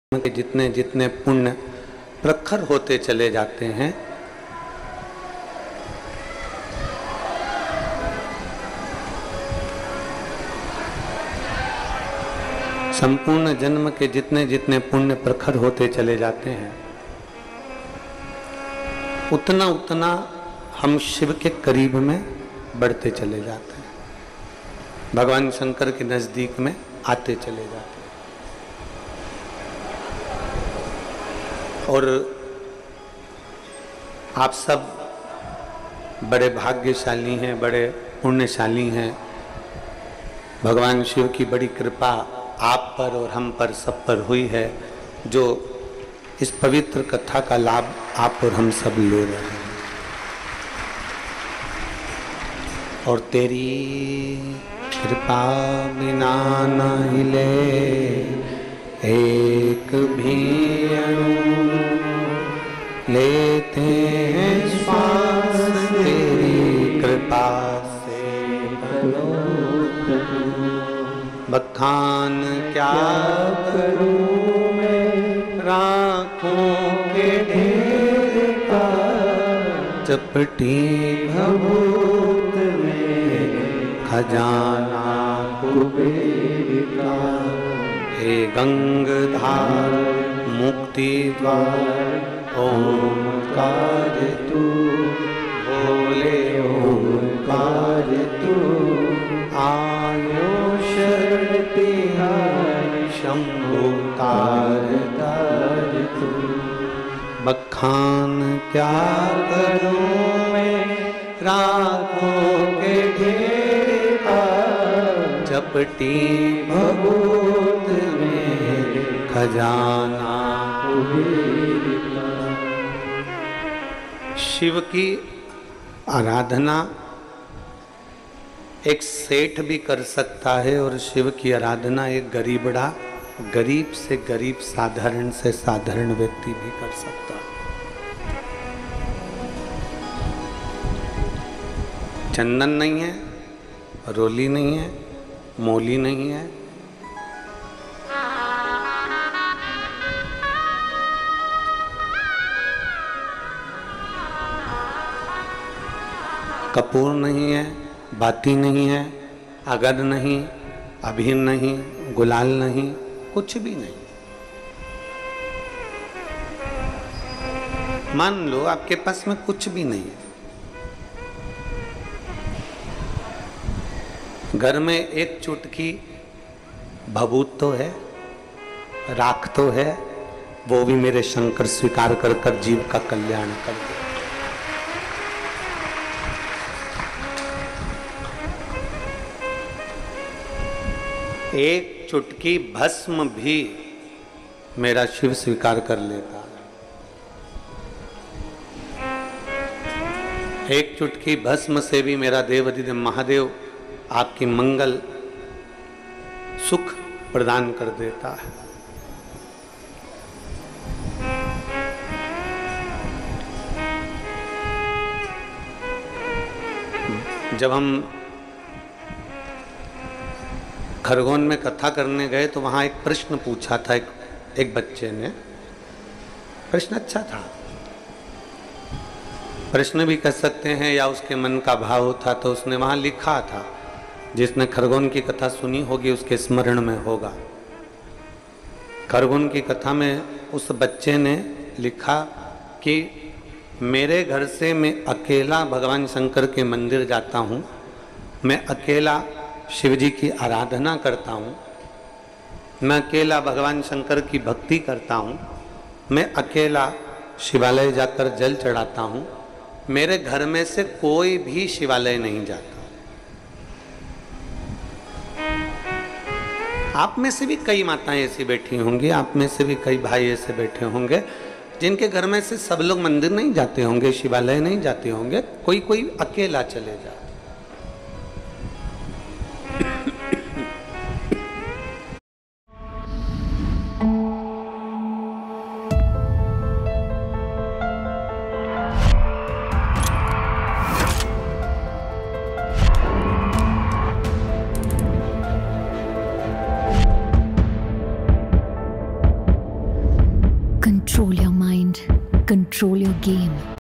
के जितने जितने पुण्य प्रखर होते चले जाते हैं, संपूर्ण जन्म के जितने जितने पुण्य प्रखर होते चले जाते हैं, उतना उतना हम शिव के करीब में बढ़ते चले जाते हैं, भगवान शंकर के नजदीक में आते चले जाते हैं। और आप सब बड़े भाग्यशाली हैं, बड़े पुण्यशाली हैं। भगवान शिव की बड़ी कृपा आप पर और हम पर सब पर हुई है, जो इस पवित्र कथा का लाभ आप और हम सब ले रहे हैं। और तेरी कृपा बिना न हिले एक भी अणु, लेते हैं श्वास तेरी कृपा से। बखान क्या करूं मैं राखों के ढेर का, चपटी भभूत में खजाना कुबेर का। हे गंगाधार मुक्ति द्वार ओंकार तू, बोले ओंकार तू। आयो शरण तिहारी शंभु तार तार तू। बखान क्या करूं मैं राखों के ढेर का, चपटी भभूत में खजाना कुबेर का। शिव की आराधना एक सेठ भी कर सकता है, और शिव की आराधना एक गरीबड़ा, गरीब से गरीब, साधारण से साधारण व्यक्ति भी कर सकता है। चंदन नहीं है, रोली नहीं है, मोली नहीं है, कपूर नहीं है, बाती नहीं है, अगद नहीं, अभीर नहीं, गुलाल नहीं, कुछ भी नहीं। मान लो आपके पास में कुछ भी नहीं है, घर में एक चुटकी भभूत तो है, राख तो है, वो भी मेरे शंकर स्वीकार कर कर जीव का कल्याण कर दे। एक चुटकी भस्म भी मेरा शिव स्वीकार कर लेता। एक चुटकी भस्म से भी मेरा देवाधिदेव महादेव आपकी मंगल सुख प्रदान कर देता है। जब हम खरगोन में कथा करने गए तो वहां एक प्रश्न पूछा था एक बच्चे ने। प्रश्न अच्छा था, प्रश्न भी कह सकते हैं या उसके मन का भाव था। तो उसने वहां लिखा था, जिसने खरगोन की कथा सुनी होगी उसके स्मरण में होगा। खरगोन की कथा में उस बच्चे ने लिखा कि मेरे घर से मैं अकेला भगवान शंकर के मंदिर जाता हूँ, मैं अकेला शिव जी की आराधना करता हूँ, मैं अकेला भगवान शंकर की भक्ति करता हूँ, मैं अकेला शिवालय जाकर जल चढ़ाता हूँ, मेरे घर में से कोई भी शिवालय नहीं जाता। आप में से भी कई माताएं ऐसी बैठी होंगी, आप में से भी कई भाई ऐसे बैठे होंगे जिनके घर में से सब लोग मंदिर नहीं जाते होंगे, शिवालय नहीं जाते होंगे, कोई कोई अकेला चले जाए। Control your mind. Control your game.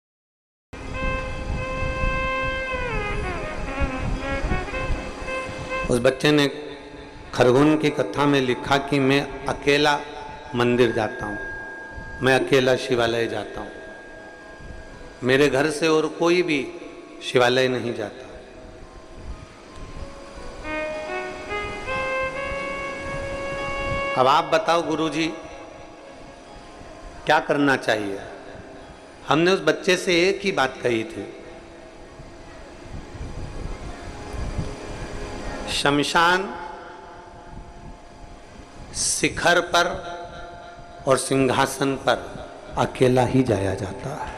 उस बच्चे ने खरगोन की कथा में लिखा कि मैं अकेला मंदिर जाता हूँ, मैं अकेला शिवालय जाता हूँ, मेरे घर से और कोई भी शिवालय नहीं जाता। अब आप बताओ गुरुजी क्या करना चाहिए? हमने उस बच्चे से एक ही बात कही थी, शमशान शिखर पर और सिंहासन पर अकेला ही जाया जाता है,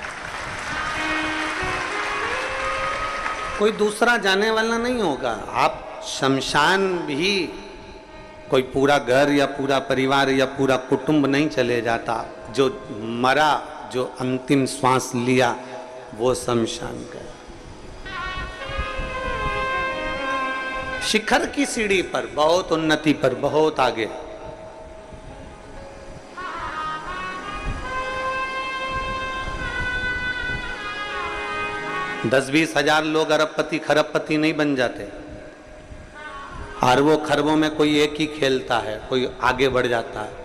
कोई दूसरा जाने वाला नहीं होगा। आप शमशान भी कोई पूरा घर या पूरा परिवार या पूरा कुटुंब नहीं चले जाता, जो मरा, जो अंतिम श्वास लिया वो शमशान गया। शिखर की सीढ़ी पर, बहुत उन्नति पर, बहुत आगे, दस 20 हजार लोग अरबपति खरबपति नहीं बन जाते। अरबों खरबों में कोई एक ही खेलता है, कोई आगे बढ़ जाता है।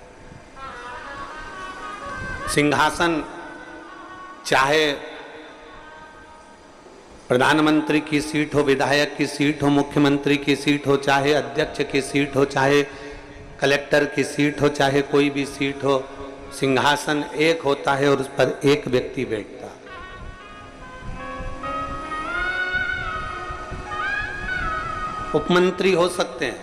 सिंहासन चाहे प्रधानमंत्री की सीट हो, विधायक की सीट हो, मुख्यमंत्री की सीट हो, चाहे अध्यक्ष की सीट हो, चाहे कलेक्टर की सीट हो, चाहे कोई भी सीट हो, सिंहासन एक होता है और उस पर एक व्यक्ति बैठता है। उपमंत्री हो सकते हैं,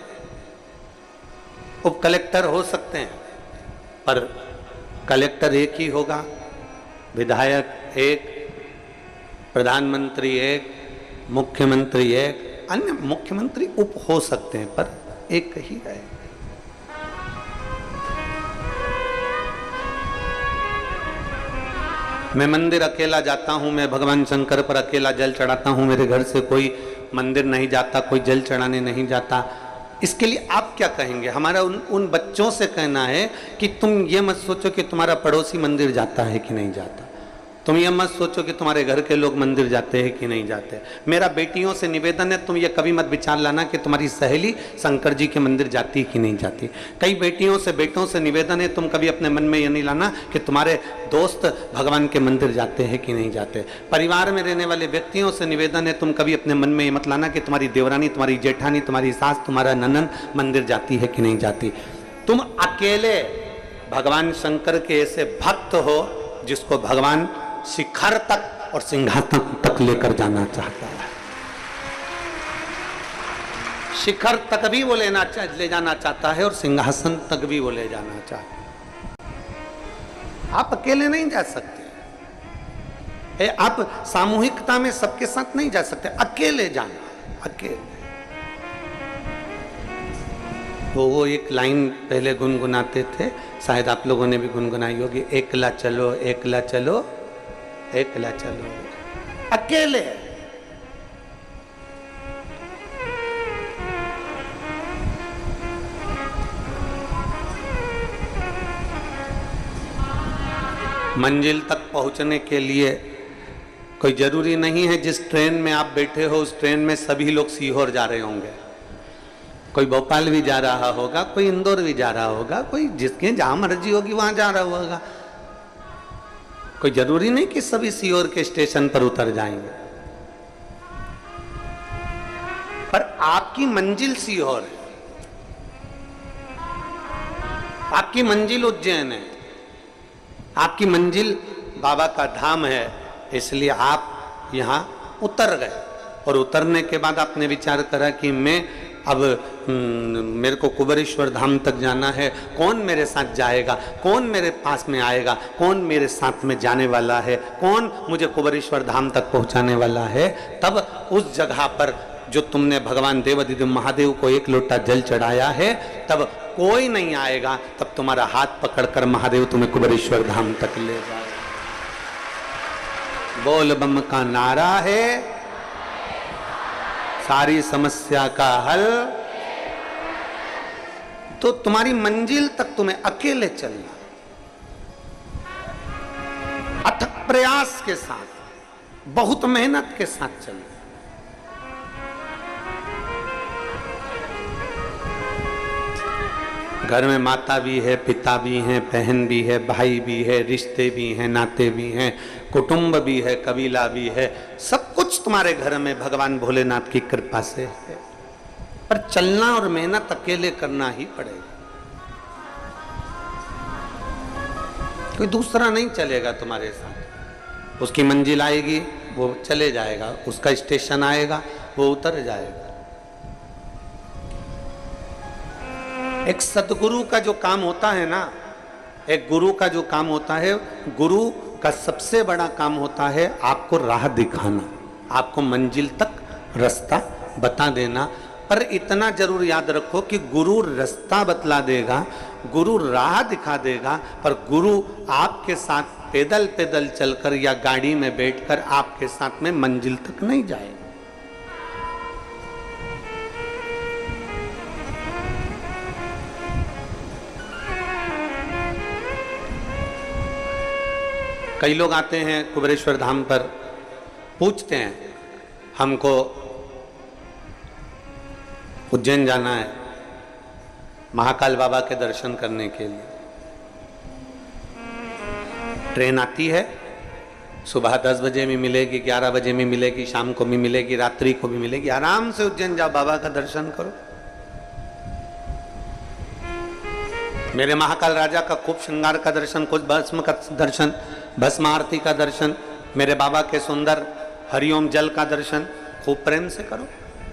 उप कलेक्टर हो सकते हैं, पर कलेक्टर एक ही होगा, विधायक एक, प्रधानमंत्री एक, मुख्यमंत्री एक, अन्य मुख्यमंत्री उप हो सकते हैं पर एक ही है। मैं मंदिर अकेला जाता हूं, मैं भगवान शंकर पर अकेला जल चढ़ाता हूं, मेरे घर से कोई मंदिर नहीं जाता, कोई जल चढ़ाने नहीं जाता। इसके लिए आप क्या कहेंगे? हमारा उन बच्चों से कहना है कि तुम ये मत सोचो कि तुम्हारा पड़ोसी मंदिर जाता है कि नहीं जाता, तुम ये मत सोचो कि तुम्हारे घर के लोग मंदिर जाते हैं कि नहीं जाते। मेरा बेटियों से निवेदन है, तुम ये कभी मत विचार लाना कि तुम्हारी सहेली शंकर जी के मंदिर जाती कि नहीं जाती। कई बेटियों से बेटों से निवेदन है, तुम कभी अपने मन में ये नहीं लाना कि तुम्हारे दोस्त भगवान के मंदिर जाते हैं कि नहीं जाते। परिवार में रहने वाले व्यक्तियों से निवेदन है, तुम कभी अपने मन में ये मत लाना कि तुम्हारी देवरानी, तुम्हारी जेठानी, तुम्हारी सास, तुम्हारा ननन मंदिर जाती है कि नहीं जाती। तुम अकेले भगवान शंकर के ऐसे भक्त हो जिसको भगवान शिखर तक और सिंहासन तक लेकर जाना चाहता है। शिखर तक भी वो ले जाना चाहता है और सिंहासन तक भी वो ले जाना चाहता है। आप अकेले नहीं जा सकते, आप सामूहिकता में सबके साथ नहीं जा सकते, अकेले जाना, अकेले। तो वो एक लाइन पहले गुनगुनाते थे, शायद आप लोगों ने भी गुनगुनाई होगी, एकला चलो, एकला चलो, एकला चलो, अकेले। मंजिल तक पहुंचने के लिए कोई जरूरी नहीं है जिस ट्रेन में आप बैठे हो उस ट्रेन में सभी लोग सीहोर जा रहे होंगे। कोई भोपाल भी जा रहा होगा, कोई इंदौर भी जा रहा होगा, कोई जिसके जहां मर्जी होगी वहां जा रहा होगा। कोई जरूरी नहीं कि सभी सीहोर के स्टेशन पर उतर जाएंगे, पर आपकी मंजिल सीहोर है, आपकी मंजिल उज्जैन है, आपकी मंजिल बाबा का धाम है। इसलिए आप यहां उतर गए और उतरने के बाद आपने विचार करा कि मैं अब मेरे को कुबेरेश्वर धाम तक जाना है, कौन मेरे साथ जाएगा, कौन मेरे पास में आएगा, कौन मेरे साथ में जाने वाला है, कौन मुझे कुबेरेश्वर धाम तक पहुंचाने वाला है। तब उस जगह पर जो तुमने भगवान देवाधिदेव महादेव को एक लोटा जल चढ़ाया है, तब कोई नहीं आएगा, तब तुम्हारा हाथ पकड़कर महादेव तुम्हें कुबेरेश्वर धाम तक ले जाए। बोल बम का नारा है, सारी समस्या का हल। तो तुम्हारी मंजिल तक तुम्हें अकेले चलना, प्रयास के साथ, बहुत मेहनत के साथ चलना। घर में माता भी है, पिता भी हैं, बहन भी है, भाई भी है, रिश्ते भी हैं, नाते भी हैं, कुटुंब भी है, कबीला भी है, सब कुछ तुम्हारे घर में भगवान भोलेनाथ की कृपा से है। पर चलना और मेहनत अकेले करना ही पड़ेगा, कोई दूसरा नहीं चलेगा तुम्हारे साथ। उसकी मंजिल आएगी वो चले जाएगा, उसका स्टेशन आएगा वो उतर जाएगा। एक सतगुरु का जो काम होता है ना, एक गुरु का जो काम होता है, गुरु का सबसे बड़ा काम होता है आपको राह दिखाना, आपको मंजिल तक रास्ता बता देना। पर इतना जरूर याद रखो कि गुरु रास्ता बतला देगा, गुरु राह दिखा देगा, पर गुरु आपके साथ पैदल पैदल चलकर या गाड़ी में बैठकर आपके साथ में मंजिल तक नहीं जाएगा। कई लोग आते हैं कुबेरेश्वर धाम पर, पूछते हैं हमको उज्जैन जाना है महाकाल बाबा के दर्शन करने के लिए। ट्रेन आती है, सुबह 10 बजे भी मिलेगी, 11 बजे भी मिलेगी, शाम को भी मिलेगी, रात्रि को भी मिलेगी। आराम से उज्जैन जाओ, बाबा का दर्शन करो। मेरे महाकाल राजा का खूब श्रृंगार का दर्शन, कुछ भस्म का दर्शन, भस्म आरती का दर्शन, मेरे बाबा के सुंदर हरिओम जल का दर्शन खूब प्रेम से करो।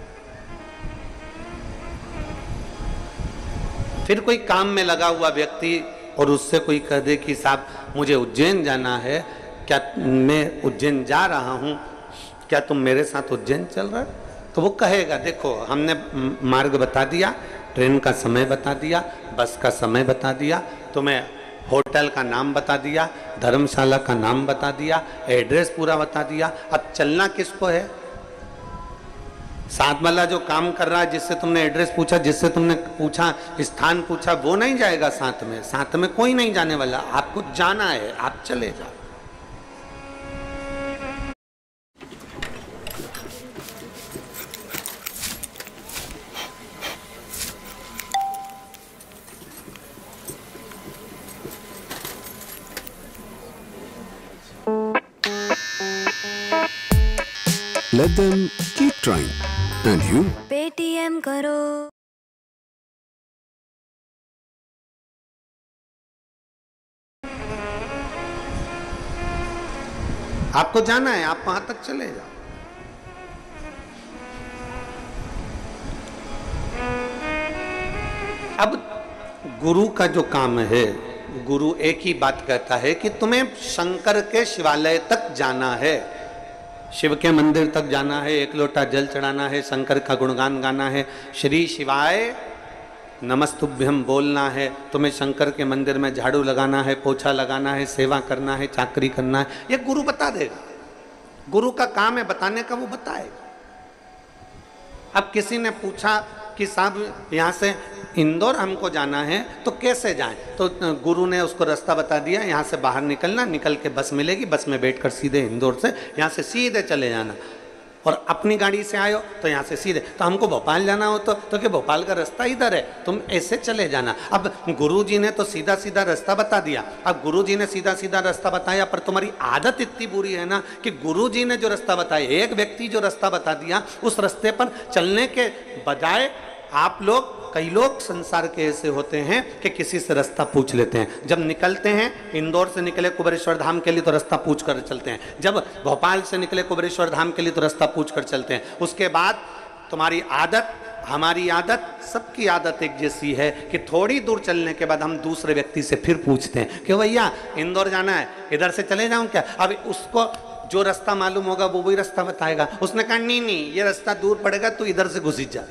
फिर कोई काम में लगा हुआ व्यक्ति और उससे कोई कह दे कि साहब मुझे उज्जैन जाना है, क्या मैं उज्जैन जा रहा हूं, क्या तुम मेरे साथ उज्जैन चल रहे हो? तो वो कहेगा देखो हमने मार्ग बता दिया, ट्रेन का समय बता दिया, बस का समय बता दिया, तुम्हें होटल का नाम बता दिया, धर्मशाला का नाम बता दिया, एड्रेस पूरा बता दिया, अब चलना किसको है? साथ वाला जो काम कर रहा है, जिससे तुमने एड्रेस पूछा, जिससे तुमने पूछा स्थान पूछा, वो नहीं जाएगा साथ में, साथ में कोई नहीं जाने वाला। आपको जाना है, आप चले जाओ। Let them keep trying. And you? Paytm करो। आपको जाना है, आप वहां तक चले जाओ। अब गुरु का जो काम है, गुरु एक ही बात कहता है कि तुम्हें शंकर के शिवालय तक जाना है, शिव के मंदिर तक जाना है, एक लोटा जल चढ़ाना है, शंकर का गुणगान गाना है, श्री शिवाय नमस्तुभ्यम बोलना है, तुम्हें शंकर के मंदिर में झाड़ू लगाना है, पोछा लगाना है, सेवा करना है, चाकरी करना है, ये गुरु बता देगा। गुरु का काम है बताने का, वो बताएगा। अब किसी ने पूछा कि साहब यहाँ से इंदौर हमको जाना है तो कैसे जाएं? तो गुरु ने उसको रास्ता बता दिया, यहाँ से बाहर निकलना, निकल के बस मिलेगी, बस में बैठकर सीधे इंदौर से यहाँ से सीधे चले जाना। और अपनी गाड़ी से आयो तो यहाँ से सीधे, तो हमको भोपाल जाना हो तो कि भोपाल का रास्ता इधर है, तुम ऐसे चले जाना। अब गुरुजी ने तो सीधा सीधा रास्ता बता दिया। अब गुरुजी ने सीधा सीधा रास्ता बताया, पर तुम्हारी आदत इतनी बुरी है ना कि गुरुजी ने जो रास्ता बताया, एक व्यक्ति जो रास्ता बता दिया, उस रास्ते पर चलने के बजाय आप लोग, कई लोग संसार के ऐसे होते हैं कि किसी से रास्ता पूछ लेते हैं। जब निकलते हैं, इंदौर से निकले कुबेरेश्वर धाम के लिए तो रास्ता पूछ कर चलते हैं, जब भोपाल से निकले कुबेरेश्वर धाम के लिए तो रास्ता पूछ कर चलते हैं। उसके बाद तुम्हारी आदत, हमारी आदत, सबकी आदत एक जैसी है कि थोड़ी दूर चलने के बाद हम दूसरे व्यक्ति से फिर पूछते हैं कि भैया इंदौर जाना है, इधर से चले जाऊं क्या? अब उसको जो रास्ता मालूम होगा वो वही रास्ता बताएगा। उसने कहा नहीं, ये रास्ता दूर पड़ेगा, तू इधर से घुस जा,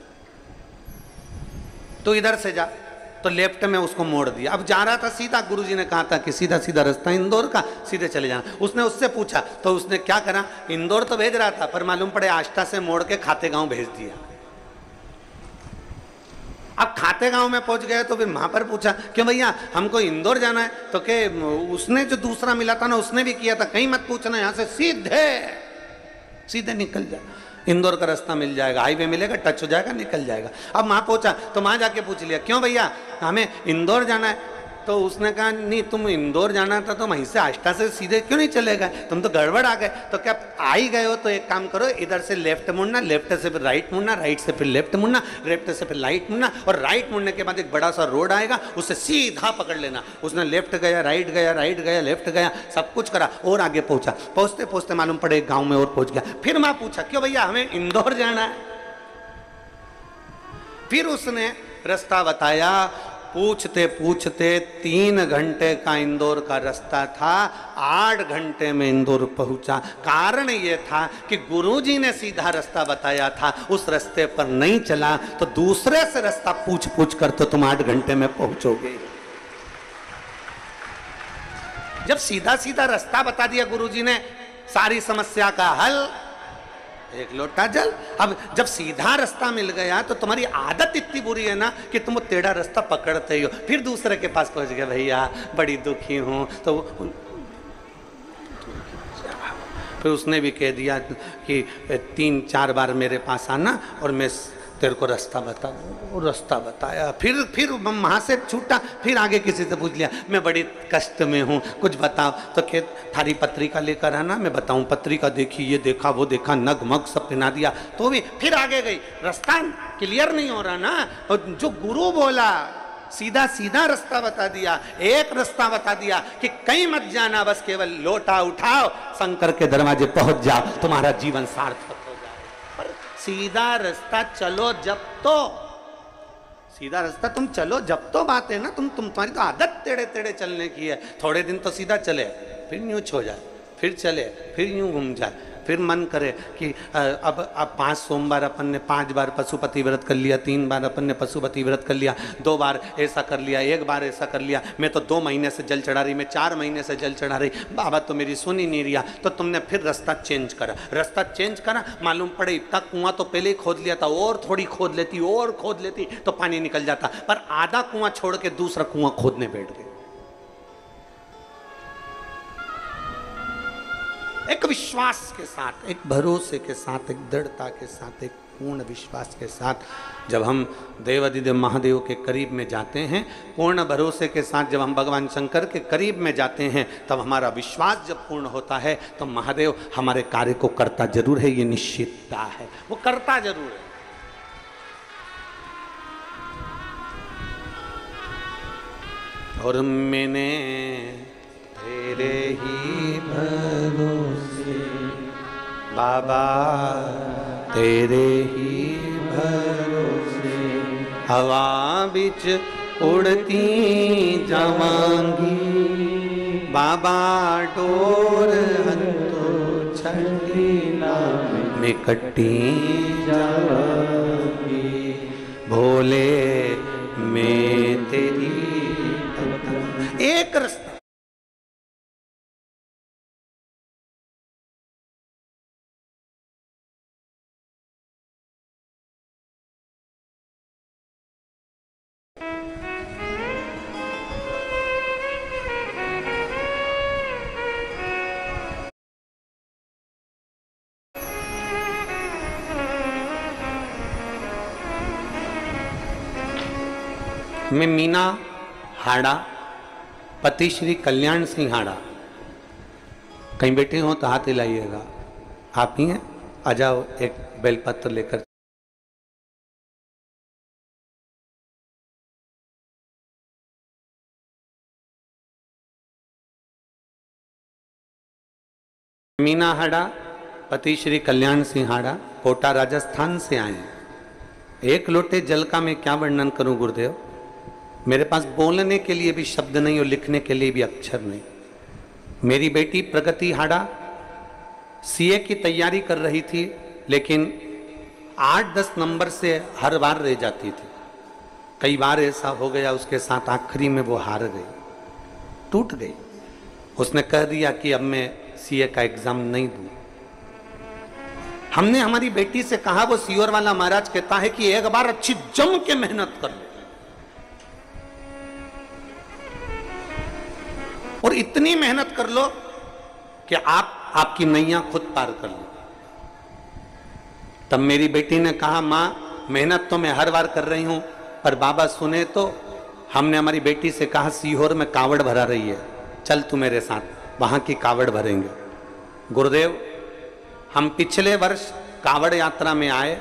तो इधर से जा, तो लेफ्ट में उसको मोड़ दिया। अब जा रहा था सीधा, गुरुजी ने कहा था कि सीधा सीधा रास्ता इंदौर का, सीधे चले जाना। उसने उससे पूछा तो उसने क्या करा, इंदौर तो भेज रहा था पर मालूम पड़े आष्टा से मोड़ के खाते गांव भेज दिया। अब खाते गांव में पहुंच गए तो फिर वहां पर पूछा क्यों भैया हमको इंदौर जाना है, तो के उसने जो दूसरा मिला था ना उसने भी किया था, कहीं मत पूछना, यहां से सीधे सीधे निकल जा, इंदौर का रास्ता मिल जाएगा, हाईवे मिलेगा, टच हो जाएगा, निकल जाएगा। अब वहां पहुंचा तो वहां जाके पूछ लिया क्यों भैया हमें इंदौर जाना है, तो उसने कहा नहीं तुम इंदौर जाना था तो वहीं से आष्टा से सीधे क्यों नहीं चले गए, तुम तो गड़बड़ आ गए। तो क्या आ ही गए हो तो एक काम करो, इधर से लेफ्ट मुड़ना, लेफ्ट से फिर राइट मुड़ना, राइट से फिर लेफ्ट मुड़ना, लेफ्ट से फिर राइट मुड़ना, और राइट मुड़ने के बाद एक बड़ा सा रोड आएगा उससे सीधा पकड़ लेना। उसने लेफ्ट गया, राइट गया, राइट गया, लेफ्ट गया, सब कुछ करा और आगे पहुंचा। पहुंचते पहुंचते मालूम पड़े एक गाँव में और पहुंच गया। फिर मैं पूछा क्यों भैया हमें इंदौर जाना है, फिर उसने रास्ता बताया। पूछते पूछते 3 घंटे का इंदौर का रास्ता था, 8 घंटे में इंदौर पहुंचा। कारण यह था कि गुरुजी ने सीधा रास्ता बताया था, उस रास्ते पर नहीं चला तो दूसरे से रास्ता पूछ पूछ कर तो तुम 8 घंटे में पहुंचोगे। जब सीधा सीधा रास्ता बता दिया गुरुजी ने, सारी समस्या का हल, एक लोटा जल। अब जब सीधा रास्ता मिल गया तो तुम्हारी आदत इतनी बुरी है ना कि तुम टेढ़ा रास्ता पकड़ते ही हो। फिर दूसरे के पास पहुंच गए, भैया बड़ी दुखी हूं, तो फिर उसने भी कह दिया कि 3-4 बार मेरे पास आना और मैं तेरे को रास्ता बता दूँ। वो रास्ता बताया, फिर वहाँ से छूटा, फिर आगे किसी से पूछ लिया मैं बड़ी कष्ट में हूँ कुछ बताओ, तो क्या थारी पत्रिका लेकर आना मैं बताऊँ। पत्रिका देखी, ये देखा वो देखा, नगमग सब पिना दिया, तो भी फिर आगे गई। रास्ता क्लियर नहीं हो रहा ना, और जो गुरु बोला सीधा सीधा रास्ता बता दिया, एक रास्ता बता दिया कि कहीं मत जाना, बस केवल लोटा उठाओ, शंकर के दरवाजे पहुंच जाओ, तुम्हारा जीवन सार्थक हो जाए। पर सीधा रास्ता चलो जब तो, सीधा रास्ता तुम चलो जब तो बात है ना, तुम्हारी तो आदत टेढ़े टेढ़े चलने की है। थोड़े दिन तो सीधा चले, फिर यूं छो जाए, फिर चले, फिर यूं घूम जाए, फिर मन करे कि अब 5 सोमवार अपन ने 5 बार पशुपति व्रत कर लिया, 3 बार अपन ने पशुपति व्रत कर लिया, 2 बार ऐसा कर लिया, 1 बार ऐसा कर लिया, मैं तो 2 महीने से जल चढ़ा रही, मैं 4 महीने से जल चढ़ा रही, बाबा तो मेरी सुन ही नहीं रिया। तो तुमने फिर रास्ता चेंज करा, रास्ता चेंज करा, मालूम पड़े इतना कुआं तो पहले ही खोद लिया था, और थोड़ी खोद लेती और खोद लेती तो पानी निकल जाता, पर आधा कुआं छोड़ के दूसरा कुआं खोदने बैठ गए। एक विश्वास के साथ, एक भरोसे के साथ, एक दृढ़ता के साथ, एक पूर्ण विश्वास के साथ जब हम देवाधिदेव महादेव के करीब में जाते हैं, पूर्ण भरोसे के साथ जब हम भगवान शंकर के करीब में जाते हैं, तब हमारा विश्वास जब पूर्ण होता है तो महादेव हमारे कार्य को करता जरूर है, ये निश्चितता है, वो करता जरूर है। और मैंने तेरे ही भरोसे बाबा, तेरे ही भरोसे हवा बिच उड़ती जावांगी, बाबा डोर हंतो छठी में कटी जावांगी, भोले मैं तेरी एक रास्ता। मैं मीना हाड़ा, पति श्री कल्याण सिंह हाड़ा। कहीं बैठे हो तो हाथ हिलाइएगा, आप ही हैं, आ जाओ एक बेलपत्र लेकर। मीना हाड़ा, पति श्री कल्याण सिंह हाड़ा, कोटा राजस्थान से आए हैं। 1 लोटे जल का मैं क्या वर्णन करूं गुरुदेव, मेरे पास बोलने के लिए भी शब्द नहीं और लिखने के लिए भी अक्षर नहीं। मेरी बेटी प्रगति हाड़ा सीए की तैयारी कर रही थी, लेकिन 8-10 नंबर से हर बार रह जाती थी। कई बार ऐसा हो गया उसके साथ, आखिरी में वो हार गई, टूट गई। उसने कह दिया कि अब मैं सीए का एग्जाम नहीं दूं। हमने हमारी बेटी से कहा, वो सीओर वाला महाराज कहता है कि एक बार अच्छी जम के मेहनत कर लो, इतनी मेहनत कर लो कि आप आपकी नैया खुद पार कर लो। तब मेरी बेटी ने कहा, मां मेहनत तो मैं हर बार कर रही हूं, पर बाबा सुने तो। हमने हमारी बेटी से कहा, सीहोर में कावड़ भरा रही है, चल तू मेरे साथ, वहां की कावड़ भरेंगे। गुरुदेव, हम पिछले वर्ष कावड़ यात्रा में आए,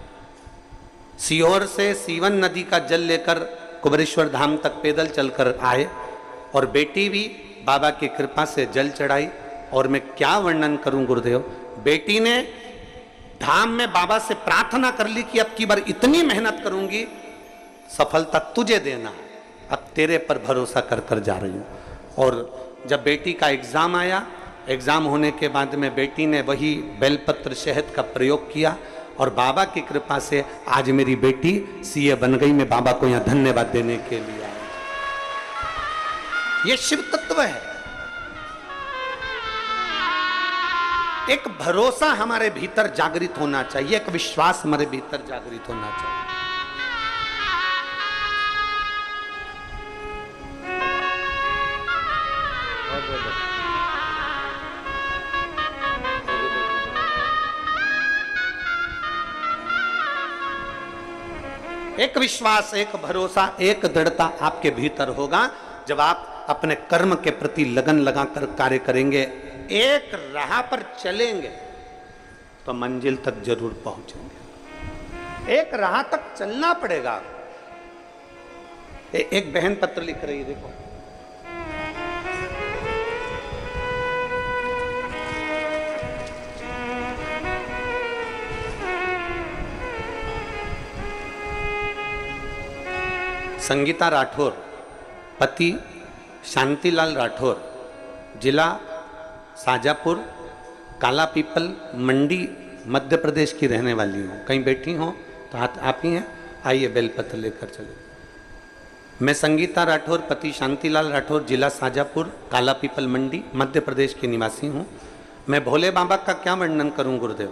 सीहोर से सीवन नदी का जल लेकर कुबेरेश्वर धाम तक पैदल चलकर आए, और बेटी भी बाबा की कृपा से जल चढ़ाई। और मैं क्या वर्णन करूं गुरुदेव, बेटी ने धाम में बाबा से प्रार्थना कर ली कि अब की बार इतनी मेहनत करूंगी, सफलता तुझे देना, अब तेरे पर भरोसा कर कर जा रही हूं। और जब बेटी का एग्जाम आया, एग्जाम होने के बाद में बेटी ने वही बेलपत्र शहद का प्रयोग किया, और बाबा की कृपा से आज मेरी बेटी सीए बन गई। मैं बाबा को यहां धन्यवाद देने के लिए आया। ये शिव तत्व है। एक भरोसा हमारे भीतर जागृत होना चाहिए, एक विश्वास हमारे भीतर जागृत होना चाहिए। एक विश्वास, एक भरोसा, एक दृढ़ता आपके भीतर होगा जब आप अपने कर्म के प्रति लगन लगाकर कार्य करेंगे, एक राह पर चलेंगे तो मंजिल तक जरूर पहुंचेंगे। एक राह तक चलना पड़ेगा। एक बहन पत्र लिख रही है, देखो। संगीता राठौर, पति शांतिलाल राठौर, जिला शाजापुर, काला पीपल मंडी, मध्य प्रदेश की रहने वाली हूँ। कहीं बैठी हो तो आप ही हैं, आइए बेलपत्र लेकर चलो। मैं संगीता राठौर, पति शांतिलाल राठौर, जिला शाजापुर, काला पीपल मंडी, मध्य प्रदेश की निवासी हूँ। मैं भोले बाबा का क्या वर्णन करूँ गुरुदेव।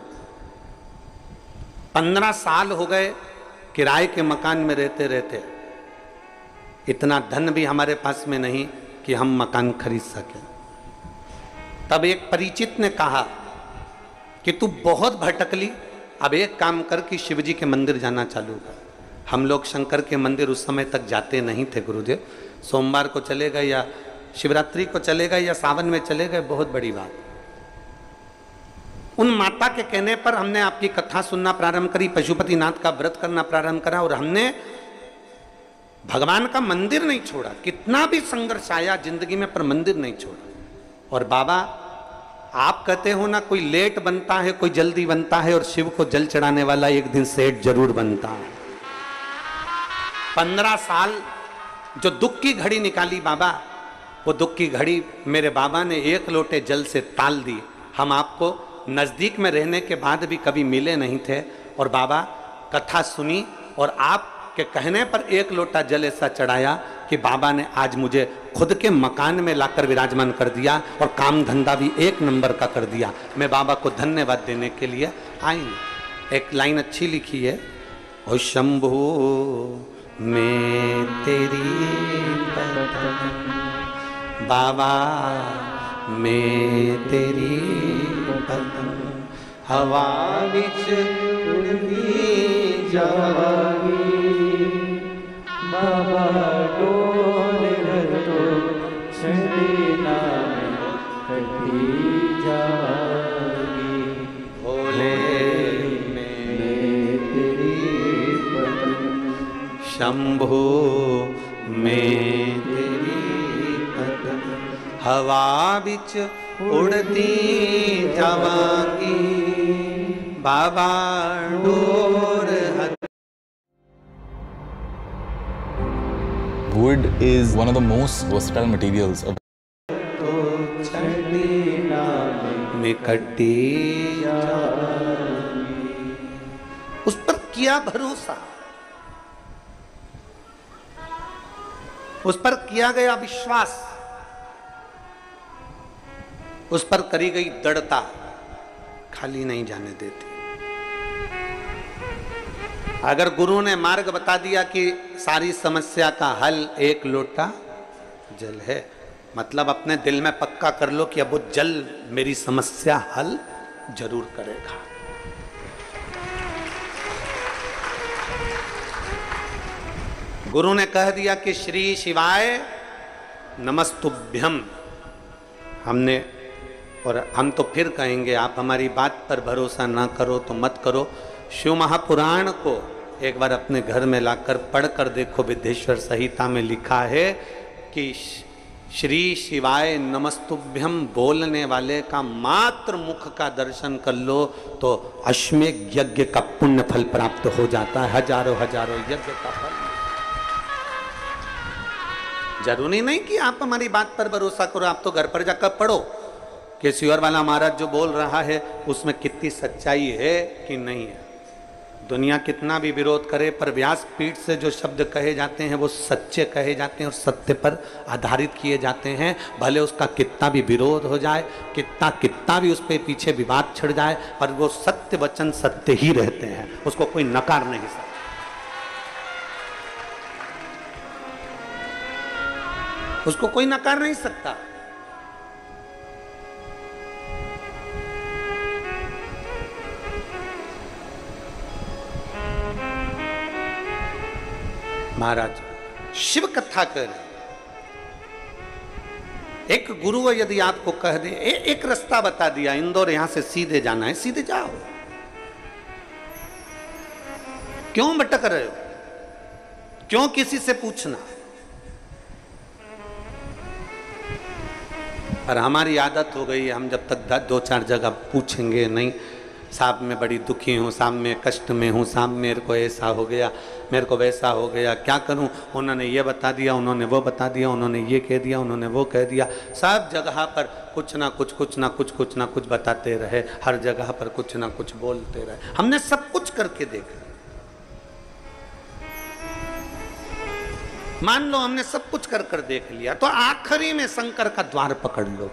15 साल हो गए किराए के मकान में रहते रहते, इतना धन भी हमारे पास में नहीं कि हम मकान खरीद सकें। तब एक परिचित ने कहा कि तू बहुत भटकली, अब एक काम कर कि शिवजी के मंदिर जाना चालू कर। हम लोग शंकर के मंदिर उस समय तक जाते नहीं थे गुरुदेव। सोमवार को चले गए या शिवरात्रि को चले गए या सावन में चले गए, बहुत बड़ी बात। उन माता के कहने पर हमने आपकी कथा सुनना प्रारंभ करी, पशुपतिनाथ का व्रत करना प्रारंभ करा, और हमने भगवान का मंदिर नहीं छोड़ा। कितना भी संघर्ष आया जिंदगी में, पर मंदिर नहीं छोड़ा। और बाबा, आप कहते हो ना, कोई लेट बनता है, कोई जल्दी बनता है, और शिव को जल चढ़ाने वाला एक दिन सेठ जरूर बनता है। 15 साल जो दुख की घड़ी निकाली बाबा, वो दुख की घड़ी मेरे बाबा ने एक लोटे जल से ताल दी। हम आपको नजदीक में रहने के बाद भी कभी मिले नहीं थे, और बाबा कथा सुनी, और आप के कहने पर एक लोटा जल ऐसा चढ़ाया कि बाबा ने आज मुझे खुद के मकान में लाकर विराजमान कर दिया, और काम धंधा भी एक नंबर का कर दिया। मैं बाबा को धन्यवाद देने के लिए आई। एक लाइन अच्छी लिखी है, ओ शंभू मैं तेरी बदन, बाबा मैं तेरी बदन, हवा विच उड़दी जागी, बाबा डोल रतो छड़ी नाम कटी जागी, भोले में तेरी बदन, शंभो में तेरी बदन, हवा बिच उड़ती जावांगी, बाबा डोर। Wood is one of the most versatile materials. उस पर किया भरोसा, उस पर किया गया विश्वास, उस पर करी गई दृढ़ता खाली नहीं जाने देती। अगर गुरु ने मार्ग बता दिया कि सारी समस्या का हल एक लोटा जल है, मतलब अपने दिल में पक्का कर लो कि अब वो जल मेरी समस्या हल जरूर करेगा। गुरु ने कह दिया कि श्री शिवाय नमस्तुभ्यम, हमने, और हम तो फिर कहेंगे, आप हमारी बात पर भरोसा ना करो तो मत करो। शिव महापुराण को एक बार अपने घर में लाकर पढ़कर देखो। विद्येश्वर संहिता में लिखा है कि श्री शिवाय नमस्तुभ्यम बोलने वाले का मात्र मुख का दर्शन कर लो तो अश्वमेध यज्ञ का पुण्य फल प्राप्त हो जाता है, हजारों हजारों यज्ञ का फल। जरूरी नहीं कि आप हमारी बात पर भरोसा करो, आप तो घर पर जाकर पढ़ो कि शिवर वाला महाराज जो बोल रहा है उसमें कितनी सच्चाई है कि नहीं है। दुनिया कितना भी विरोध करे पर व्यासपीठ से जो शब्द कहे जाते हैं वो सच्चे कहे जाते हैं और सत्य पर आधारित किए जाते हैं। भले उसका कितना भी विरोध हो जाए, कितना भी उस पर पीछे विवाद छिड़ जाए, पर वो सत्य वचन सत्य ही रहते हैं, उसको कोई नकार नहीं सकता। उसको कोई नकार नहीं सकता। महाराज शिव कथा कर, एक गुरु यदि आपको कह दे, एक रास्ता बता दिया, इंदौर यहां से सीधे जाना है, सीधे जाओ, क्यों भटक रहे हो, क्यों किसी से पूछना। पर हमारी आदत हो गई है, हम जब तक 2-4 जगह पूछेंगे नहीं, साहब मैं बड़ी दुखी हूँ, साहब मैं कष्ट में हूँ, साहब मेरे को ऐसा हो गया, मेरे को वैसा हो गया, क्या करूँ, उन्होंने ये बता दिया, उन्होंने वो बता दिया, उन्होंने ये कह दिया, उन्होंने वो कह दिया। सब जगह पर कुछ ना कुछ बताते रहे, हर जगह पर कुछ ना कुछ बोलते रहे। हमने सब कुछ करके देखा, मान लो हमने सब कुछ कर देख लिया, तो आखिरी में शंकर का द्वार पकड़ लो,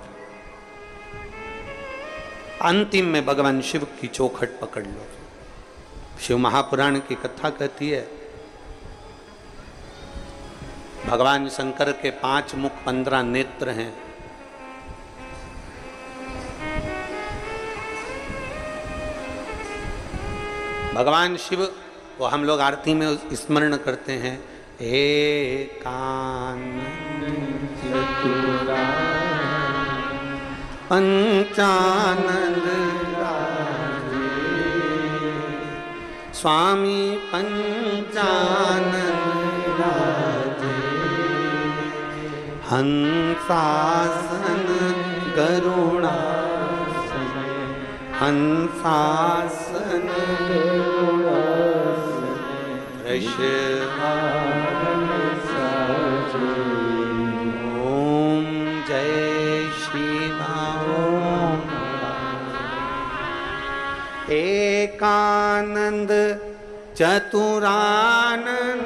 अंतिम में भगवान शिव की चौखट पकड़ लो। शिव महापुराण की कथा कहती है भगवान शंकर के 5 मुख 15 नेत्र हैं। भगवान शिव को हम लोग आरती में स्मरण करते हैं, पंचानंद राजे, स्वामी पंचानंद राजे, हंसासन करुणासन, हंसासन ऋषभावन साजे। ओम जय शिवा ओम। एकानंद चतुरानंद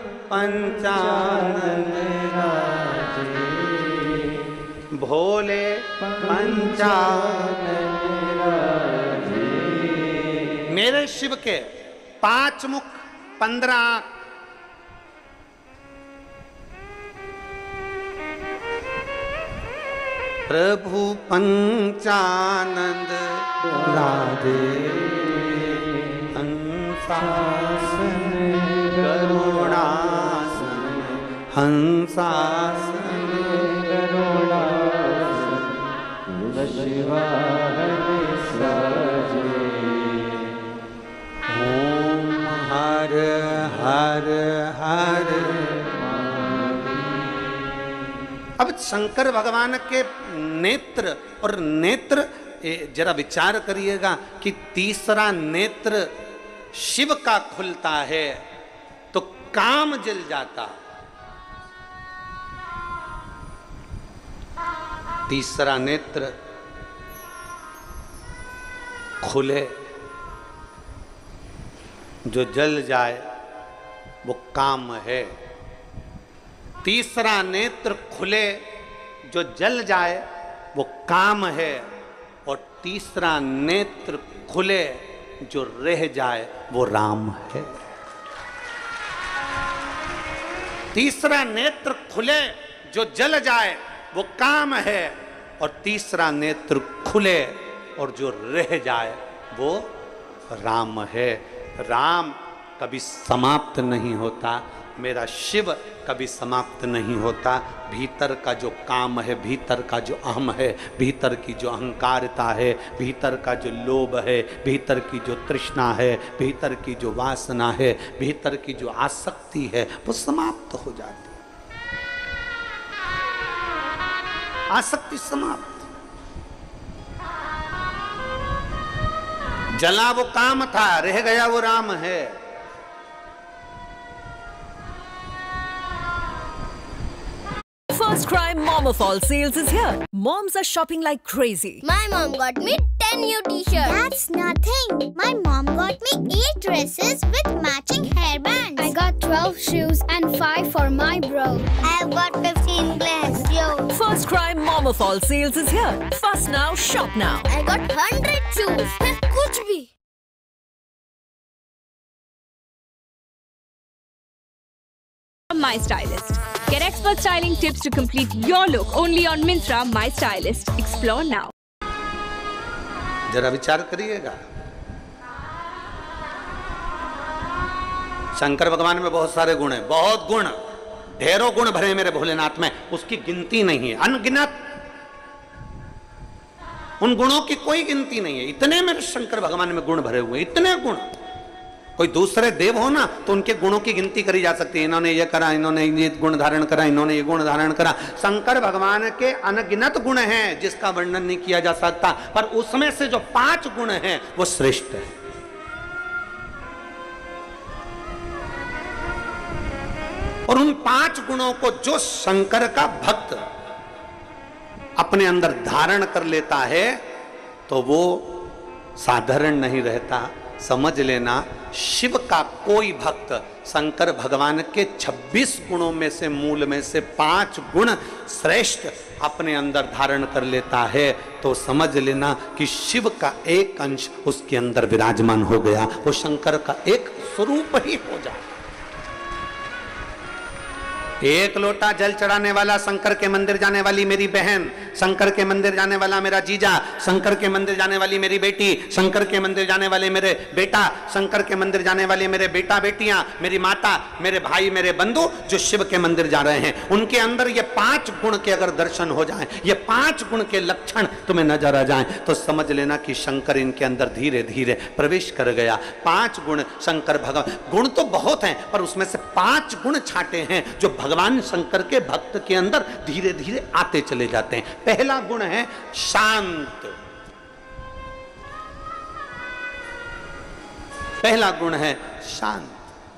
पंचानंद राजे, भोले पंचानंद राजे। मेरे शिव के 5 मुख 15 आंख, प्रभु पंचानंद राधे, हंसासन करुणासन, हंसासन करुणासन शिवाहन साजे। ओम हर हर हर। अब शंकर भगवान के नेत्र, और नेत्र जरा विचार करिएगा कि तीसरा नेत्र शिव का खुलता है तो काम जल जाता। तीसरा नेत्र खुले, जो जल जाए वो काम है। तीसरा नेत्र खुले, जो जल जाए वो काम है, और तीसरा नेत्र खुले जो रह जाए वो राम है। तीसरा नेत्र खुले जो जल जाए वो काम है, और तीसरा नेत्र खुले और जो रह जाए वो राम है। राम कभी समाप्त नहीं होता, मेरा शिव कभी समाप्त नहीं होता। भीतर का जो काम है, भीतर का जो अहम है, भीतर की जो अहंकारता है, भीतर का जो लोभ है, भीतर की जो तृष्णा है, भीतर की जो वासना है, भीतर की जो आसक्ति है, वो समाप्त हो जाती है। आसक्ति समाप्त। जला वो काम था, रह गया वो राम है। First Cry Mama Fall sales is here. Moms are shopping like crazy. My mom got me 10 new t-shirts. That's nothing. My mom got me 8 dresses with matching hairbands. I got 12 shoes and 5 for my bro. I have got 15 clothes. First Cry Mama Fall sales is here. Fast now, shop now. I got 100 shoes. कुछ भी। My Stylist. Get expert styling tips to complete your look only on Myntra My Stylist. Explore now. जरा विचार करिएगा, शंकर भगवान में बहुत सारे गुण हैं, बहुत गुण, ढेरों गुण भरे मेरे भोलेनाथ में, उसकी गिनती नहीं है, अनगिनत। उन गुणों की कोई गिनती नहीं है। इतने मेरे शंकर भगवान में गुण भरे हुए, इतने गुण। कोई दूसरे देव हो ना तो उनके गुणों की गिनती करी जा सकती है, इन्होंने ये करा, इन्होंने ये गुण धारण करा, इन्होंने ये गुण धारण करा। शंकर भगवान के अनगिनत गुण हैं जिसका वर्णन नहीं किया जा सकता, पर उसमें से जो 5 गुण हैं वो श्रेष्ठ है। और उन 5 गुणों को जो शंकर का भक्त अपने अंदर धारण कर लेता है तो वो साधारण नहीं रहता। समझ लेना, शिव का कोई भक्त शंकर भगवान के 26 गुणों में से, मूल में से 5 गुण श्रेष्ठ अपने अंदर धारण कर लेता है तो समझ लेना कि शिव का एक अंश उसके अंदर विराजमान हो गया, वो शंकर का एक स्वरूप ही हो जाए। एक लोटा जल चढ़ाने वाला शंकर के मंदिर जाने वाली मेरी बहन, शंकर के मंदिर जाने वाला मेरा जीजा, शंकर के मंदिर जाने वाली मेरी बेटी, शंकर के मंदिर जाने वाले मेरे बेटा, शंकर के मंदिर जाने वाले मेरे बेटा बेटियां, मेरी माता, मेरे भाई, मेरे बंधु जो शिव के मंदिर जा रहे हैं, उनके अंदर ये 5 गुण के अगर दर्शन हो जाएं, ये 5 गुण के लक्षण तुम्हें नजर आ जाएं तो समझ लेना कि शंकर इनके अंदर धीरे धीरे प्रवेश कर गया। 5 गुण शंकर भगवान, गुण तो बहुत हैं पर उसमें से 5 गुण छाटे हैं जो भगवान शंकर के भक्त के अंदर धीरे धीरे आते चले जाते हैं। पहला गुण है शांत। पहला गुण है शांत,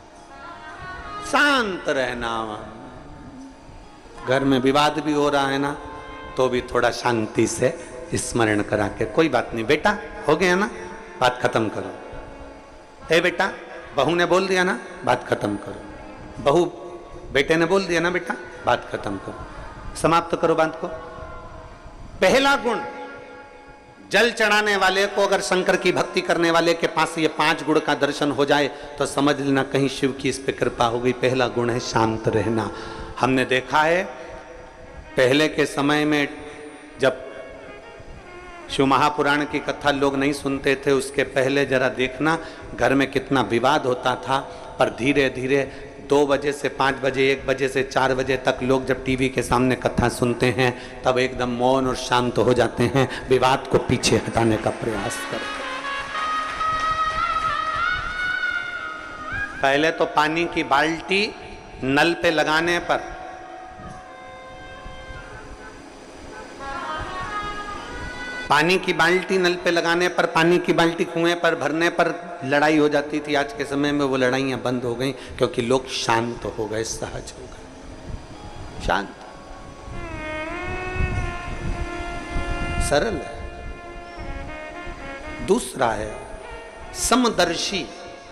शांत रहना। घर में विवाद भी हो रहा है ना तो भी थोड़ा शांति से स्मरण करा के, कोई बात नहीं बेटा, हो गया ना, बात खत्म करो। ए बेटा, बहू ने बोल दिया ना, बात खत्म करो। बहू बेटे ने बोल दिया ना बेटा, बात खत्म करो, समाप्त करो बात को। पहला गुण, जल चढ़ाने वाले को अगर शंकर की भक्ति करने वाले के पास ये 5 गुण का दर्शन हो जाए तो समझ लेना कहीं शिव की इस पे कृपा हो गई। पहला गुण है शांत रहना। हमने देखा है पहले के समय में जब शिव महापुराण की कथा लोग नहीं सुनते थे, उसके पहले जरा देखना घर में कितना विवाद होता था, पर धीरे धीरे 2 बजे से 5 बजे, 1 बजे से 4 बजे तक लोग जब टीवी के सामने कथा सुनते हैं तब एकदम मौन और शांत हो जाते हैं, विवाद को पीछे हटाने का प्रयास करते हैं। पहले तो पानी की बाल्टी नल पे लगाने पर, पानी की बाल्टी नल पे लगाने पर, पानी की बाल्टी कुएं पर भरने पर लड़ाई हो जाती थी। आज के समय में वो लड़ाइयाँ बंद हो गई क्योंकि लोग शांत हो गए, सहज हो गए, शांत, सरल है। दूसरा है समदर्शी।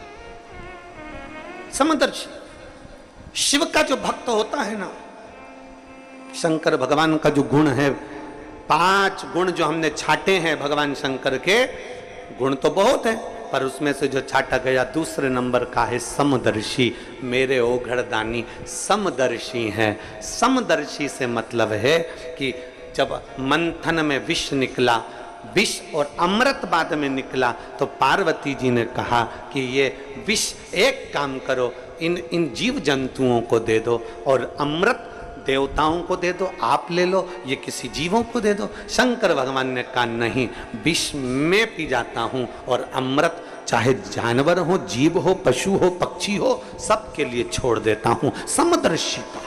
समदर्शी, शिव का जो भक्त होता है ना, शंकर भगवान का जो गुण है, 5 गुण जो हमने छाटे हैं भगवान शंकर के, गुण तो बहुत हैं पर उसमें से जो छाटा गया दूसरे नंबर का है समदर्शी। मेरे ओघड़दानी समदर्शी हैं। समदर्शी से मतलब है कि जब मंथन में विष निकला, विष और अमृत बाद में निकला, तो पार्वती जी ने कहा कि ये विष एक काम करो, इन जीव जंतुओं को दे दो और अमृत देवताओं को दे दो, आप ले लो, ये किसी जीवों को दे दो। शंकर भगवान ने कहा नहीं, विष मैं पी जाता हूं और अमृत चाहे जानवर हो, जीव हो, पशु हो, पक्षी हो, सबके लिए छोड़ देता हूं। समदर्शिता।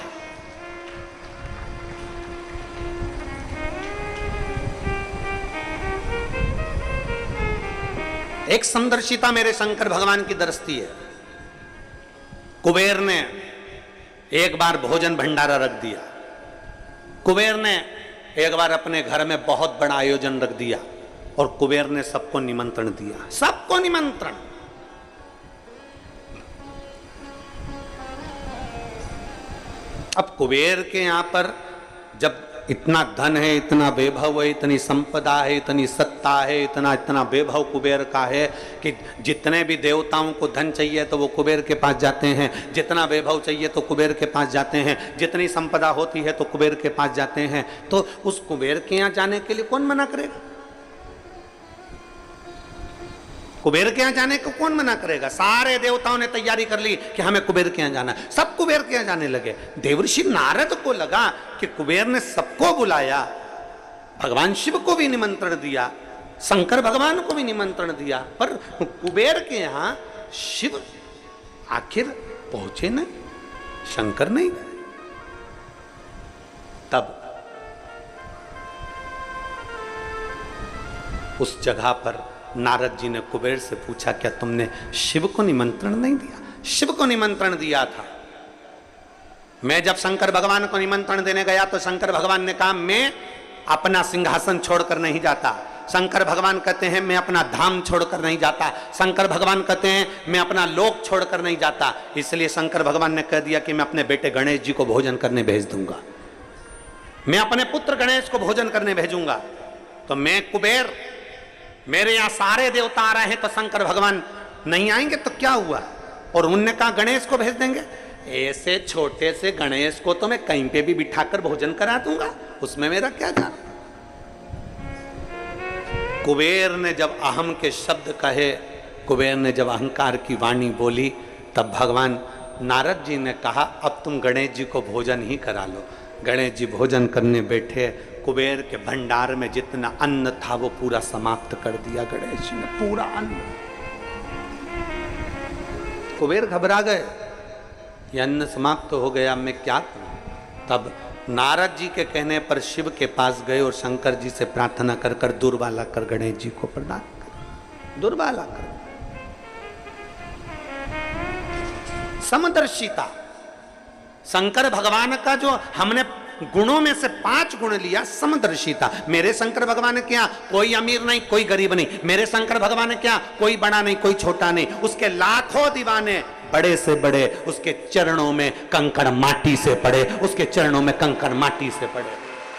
एक समदर्शिता मेरे शंकर भगवान की दृष्टि है। कुबेर ने एक बार भोजन भंडारा रख दिया। कुबेर ने एक बार अपने घर में बहुत बड़ा आयोजन रख दिया और कुबेर ने सबको निमंत्रण दिया, सबको निमंत्रण। अब कुबेर के यहां पर जब इतना धन है, इतना वैभव है, इतनी संपदा है, इतनी सत्ता है, इतना वैभव कुबेर का है कि जितने भी देवताओं को धन चाहिए तो वो कुबेर के पास जाते हैं, जितना वैभव चाहिए तो कुबेर के पास जाते हैं, जितनी संपदा होती है तो कुबेर के पास जाते हैं। तो उस कुबेर के यहाँ जाने के लिए कौन मना करेगा? कुबेर के यहाँ जाने को कौन मना करेगा? सारे देवताओं ने तैयारी कर ली कि हमें कुबेर के यहाँ जाना है, सब कुबेर के यहाँ जाने लगे। देवर्षि नारद को लगा कि कुबेर ने सबको बुलाया, भगवान शिव को भी निमंत्रण दिया, शंकर भगवान को भी निमंत्रण दिया, पर कुबेर के यहाँ शिव आखिर पहुंचे नहीं, शंकर नहीं गए। तब उस जगह पर नारद जी ने कुबेर से पूछा, क्या तुमने शिव को निमंत्रण नहीं दिया? शिव को निमंत्रण दिया था। मैं जब शंकर भगवान को निमंत्रण देने गया तो शंकर भगवान ने कहा मैं अपना सिंहासन छोड़कर नहीं जाता। शंकर भगवान कहते हैं मैं अपना धाम छोड़कर नहीं जाता। शंकर भगवान कहते हैं मैं अपना लोक छोड़कर नहीं जाता। इसलिए शंकर भगवान ने कह दिया कि मैं अपने बेटे गणेश जी को भोजन करने भेज दूंगा, मैं अपने पुत्र गणेश को भोजन करने भेजूंगा। तो मैं कुबेर, मेरे यहां सारे देवता आ रहे हैं तो शंकर भगवान नहीं आएंगे तो क्या हुआ? और उनने कहा गणेश को भेज देंगे। ऐसे छोटे से गणेश को तो मैं कहीं पे भी बिठाकर भोजन करा दूंगा, उसमें मेरा क्या जाना। कुबेर ने जब अहम के शब्द कहे, कुबेर ने जब अहंकार की वाणी बोली, तब भगवान नारद जी ने कहा अब तुम गणेश जी को भोजन ही करा लो। गणेश जी भोजन करने बैठे, कुबेर के भंडार में जितना अन्न था वो पूरा समाप्त कर दिया गणेश जी ने, पूरा अन्न। कुबेर घबरा गए, ये अन्न समाप्त हो गया, मैं क्या करूं? तब नारद जी के कहने पर शिव के पास गए और शंकर जी से प्रार्थना कर कर दुर्वाला कर गणेश जी को प्रदान कर, दुर्वाला कर। समदर्शिता, शंकर भगवान का जो हमने गुणों में से 5 गुण लिया, समदर्शिता। मेरे शंकर भगवान क्या कोई अमीर नहीं, कोई गरीब नहीं। मेरे शंकर भगवान क्या कोई बड़ा नहीं, कोई छोटा नहीं। उसके लाखों दीवाने, बड़े से बड़े, उसके चरणों में कंकड़ माटी से पड़े, उसके चरणों में कंकड़ माटी से पड़े।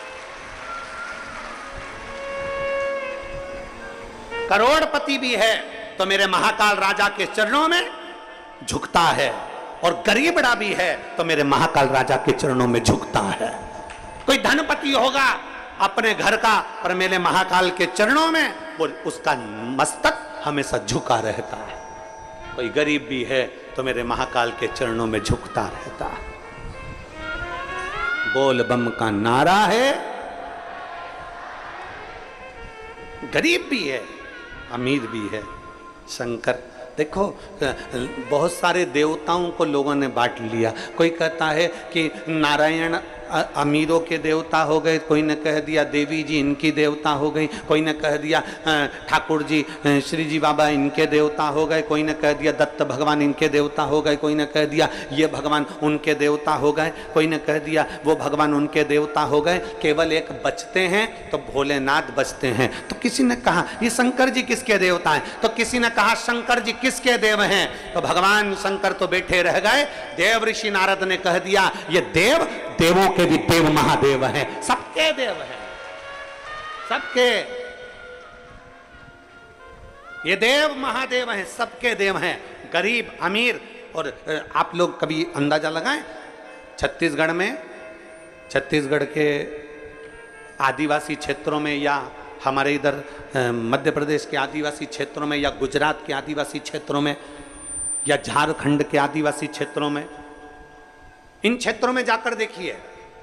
करोड़पति भी है तो मेरे महाकाल राजा के चरणों में झुकता है, और गरीबड़ा भी है तो मेरे महाकाल राजा के चरणों में झुकता है। कोई धनपति होगा अपने घर का, पर मेरे महाकाल के चरणों में वो उसका मस्तक हमेशा झुका रहता है। कोई गरीब भी है तो मेरे महाकाल के चरणों में झुकता रहता है। बोल बम का नारा है। गरीब भी है, अमीर भी है। शंकर देखो, बहुत सारे देवताओं को लोगों ने बांट लिया। कोई कहता है कि नारायण अमीरों के देवता हो गए, कोई ने कह दिया देवी जी इनकी देवता हो गई, कोई ने कह दिया ठाकुर जी श्री जी बाबा इनके देवता हो गए, कोई ने कह दिया दत्त भगवान इनके देवता हो गए, कोई ने कह दिया ये भगवान उनके देवता हो गए, कोई ने कह दिया वो भगवान उनके देवता हो गए। केवल एक बचते हैं तो भोलेनाथ बचते हैं। तो किसी ने कहा ये शंकर जी किसके देवता हैं, तो किसी ने कहा शंकर जी किसके देव हैं, तो भगवान शंकर तो बैठे रह गए। देव ऋषि नारद ने कह दिया ये देव देवों के भी देव महादेव हैं, सबके देव हैं, सबके। ये देव महादेव हैं, सबके देव हैं, गरीब अमीर। और आप लोग कभी अंदाजा लगाएं, छत्तीसगढ़ के आदिवासी क्षेत्रों में, या हमारे इधर मध्य प्रदेश के आदिवासी क्षेत्रों में, या गुजरात के आदिवासी क्षेत्रों में, या झारखंड के आदिवासी क्षेत्रों में, इन क्षेत्रों में जाकर देखिए,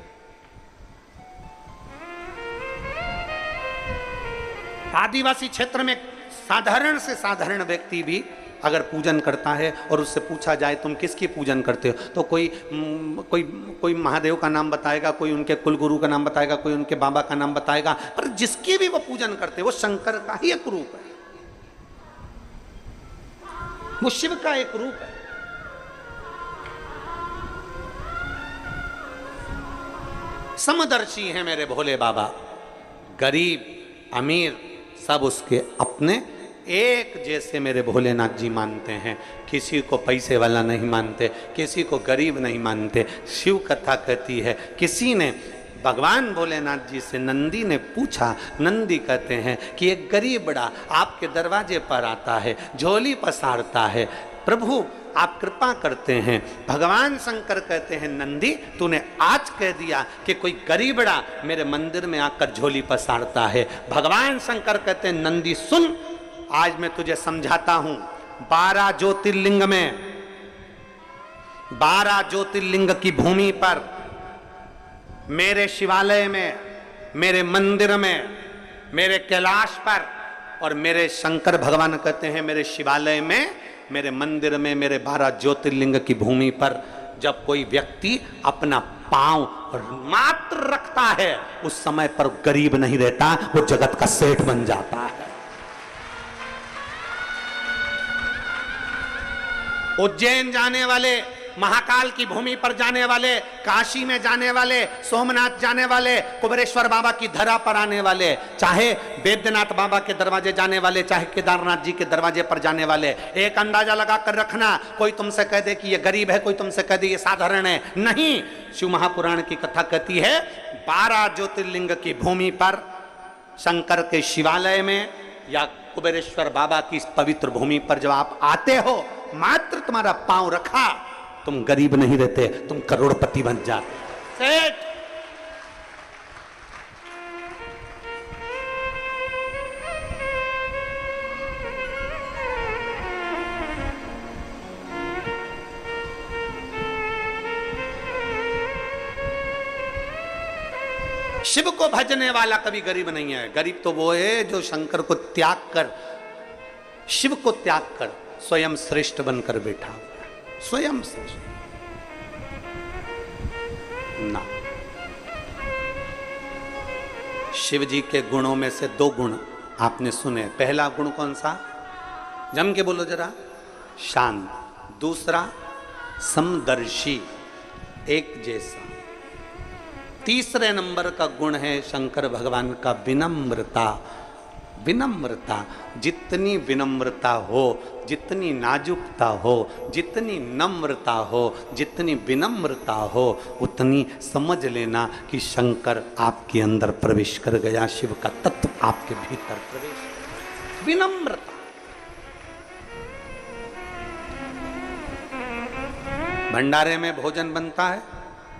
आदिवासी क्षेत्र में साधारण से साधारण व्यक्ति भी अगर पूजन करता है और उससे पूछा जाए तुम किसकी पूजन करते हो, तो कोई महादेव का नाम बताएगा, कोई उनके कुलगुरु का नाम बताएगा, कोई उनके बाबा का नाम बताएगा, पर जिसकी भी वो पूजन करते वो शंकर का ही एक रूप है, वो शिव का एक रूप है। समदर्शी है मेरे भोले बाबा, गरीब अमीर सब उसके अपने एक जैसे मेरे भोलेनाथ जी मानते हैं। किसी को पैसे वाला नहीं मानते, किसी को गरीब नहीं मानते। शिव कथा कहती है, किसी ने भगवान भोलेनाथ जी से नंदी ने पूछा, नंदी कहते हैं कि एक गरीब बड़ा आपके दरवाजे पर आता है, झोली पसारता है, प्रभु आप कृपा करते हैं। भगवान शंकर कहते हैं, नंदी तूने आज कह दिया कि कोई गरीबड़ा मेरे मंदिर में आकर झोली पसारता है। भगवान शंकर कहते हैं, नंदी सुन, आज मैं तुझे समझाता हूं। 12 ज्योतिर्लिंग में, 12 ज्योतिर्लिंग की भूमि पर, मेरे शिवालय में, मेरे मंदिर में, मेरे कैलाश पर, और मेरे शंकर भगवान कहते हैं मेरे शिवालय में, मेरे मंदिर में, मेरे 12 ज्योतिर्लिंग की भूमि पर जब कोई व्यक्ति अपना पांव मात्र रखता है, उस समय पर गरीब नहीं रहता, वो जगत का सेठ बन जाता है। उज्जैन जाने वाले, महाकाल की भूमि पर जाने वाले, काशी में जाने वाले, सोमनाथ जाने वाले, कुबेरेश्वर बाबा की धरा पर आने वाले, चाहे बैद्यनाथ बाबा के दरवाजे जाने वाले, चाहे केदारनाथ जी के दरवाजे पर जाने वाले, एक अंदाजा लगा कर रखना, कोई तुमसे कह दे कि ये गरीब है, कोई तुमसे कह दे ये साधारण है, नहीं। शिव महापुराण की कथा कहती है, 12 ज्योतिर्लिंग की भूमि पर, शंकर के शिवालय में या कुबेरेश्वर बाबा की पवित्र भूमि पर जब आप आते हो, मात्र तुम्हारा पांव रखा, तुम गरीब नहीं रहते, तुम करोड़पति बन जाते, सेठ। शिव को भजने वाला कभी गरीब नहीं है। गरीब तो वो है जो शंकर को त्याग कर, शिव को त्याग कर स्वयं श्रेष्ठ बनकर बैठा, स्वयं श्रेष्ठ ना। शिव जी के गुणों में से 2 गुण आपने सुने। पहला गुण कौन सा? जम के बोलो जरा, शांत। दूसरा समदर्शी, एक जैसा। तीसरे नंबर का गुण है शंकर भगवान का विनम्रता। विनम्रता, जितनी विनम्रता हो, जितनी नाजुकता हो, जितनी नम्रता हो, जितनी विनम्रता हो, उतनी समझ लेना कि शंकर आपके अंदर प्रवेश कर गया, शिव का तत्व आपके भीतर प्रवेश। विनम्रता। भंडारे में भोजन बनता है,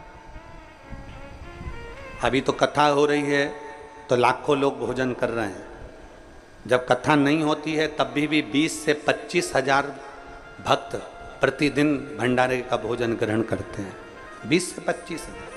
अभी तो कथा हो रही है तो लाखों लोग भोजन कर रहे हैं। जब कथा नहीं होती है तब भी 20 से 25 हजार भक्त प्रतिदिन भंडारे का भोजन ग्रहण करते हैं। 20 से 25 हजार।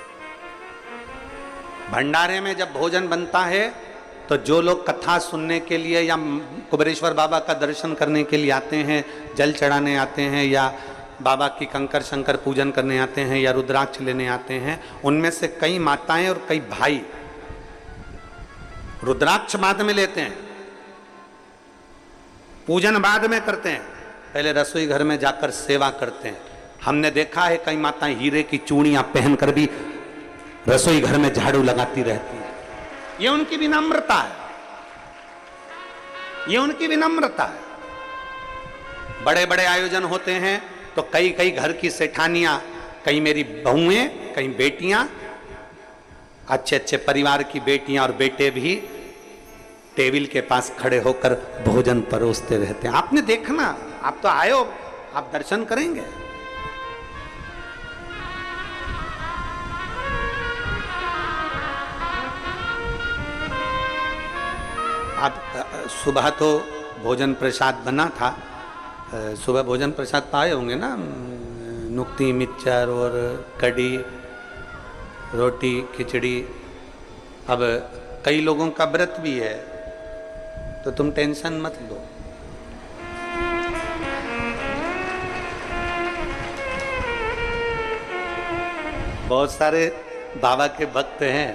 भंडारे में जब भोजन बनता है तो जो लोग कथा सुनने के लिए या कुबेरेश्वर बाबा का दर्शन करने के लिए आते हैं, जल चढ़ाने आते हैं, या बाबा की कंकर शंकर पूजन करने आते हैं, या रुद्राक्ष लेने आते हैं, उनमें से कई माताएं और कई भाई रुद्राक्ष बाद में लेते हैं, पूजन बाद में करते हैं, पहले रसोई घर में जाकर सेवा करते हैं। हमने देखा है कई माताएं हीरे की चूड़ियां पहनकर भी रसोई घर में झाड़ू लगाती रहती हैं। ये उनकी विनम्रता है, ये उनकी विनम्रता है। बड़े बड़े आयोजन होते हैं तो कई कई घर की सेठानियां, कई मेरी बहुएं, कई बेटियां, अच्छे अच्छे परिवार की बेटियां और बेटे भी टेबल के पास खड़े होकर भोजन परोसते रहते हैं। आपने देखना, आप तो आए हो, आप दर्शन करेंगे। आप सुबह तो भोजन प्रसाद बना था, सुबह भोजन प्रसाद पाए होंगे ना, नुक्ती मिक्सचर और कढ़ी, रोटी, खिचड़ी। अब कई लोगों का व्रत भी है, तो तुम टेंशन मत लो। बहुत सारे बाबा के भक्त हैं,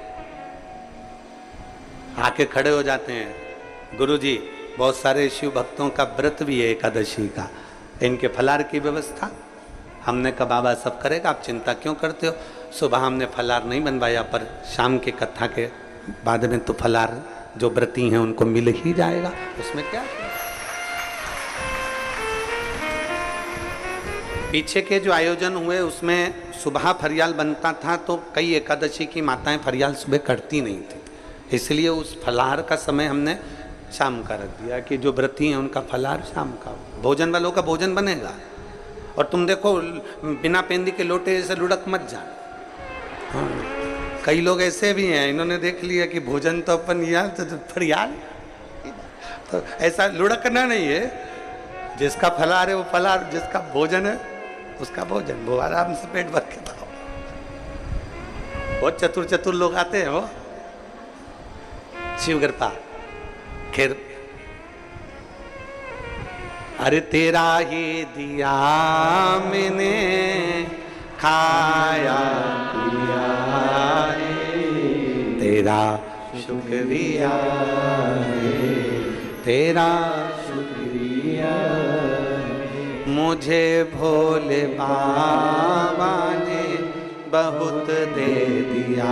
आके खड़े हो जाते हैं, गुरुजी बहुत सारे शिव भक्तों का व्रत भी है एकादशी का, इनके फलाहार की व्यवस्था। हमने कहा बाबा सब करेगा, आप चिंता क्यों करते हो। सुबह हमने फलाहार नहीं बनवाया, पर शाम की कथा के बाद में तो फलाहार जो व्रती हैं उनको मिल ही जाएगा, उसमें क्या। पीछे के जो आयोजन हुए उसमें सुबह फरियाल बनता था, तो कई एकादशी की माताएं फरियाल सुबह करती नहीं थी, इसलिए उस फलाहार का समय हमने शाम का रख दिया कि जो व्रती हैं उनका फलाहार शाम का, भोजन वालों का भोजन बनेगा। और तुम देखो बिना पेंदी के लोटे जैसे लुढ़क मत जाना। हाँ, कई लोग ऐसे भी हैं, इन्होंने देख लिया कि भोजन तो अपन यार तो फरियाल, तो ऐसा लुढ़कना नहीं है। जिसका फलाहार है वो फलाहार, जिसका भोजन है उसका भोजन, वो आराम से पेट भर के खाओ। बहुत चतुर चतुर लोग आते हैं, वो शिव कृपा। खैर, अरे तेरा ही दिया मैंने खाया पिया रे, तेरा शुक्रिया रे, तेरा शुक्रिया रे, मुझे भोले बाबा ने बहुत दे दिया,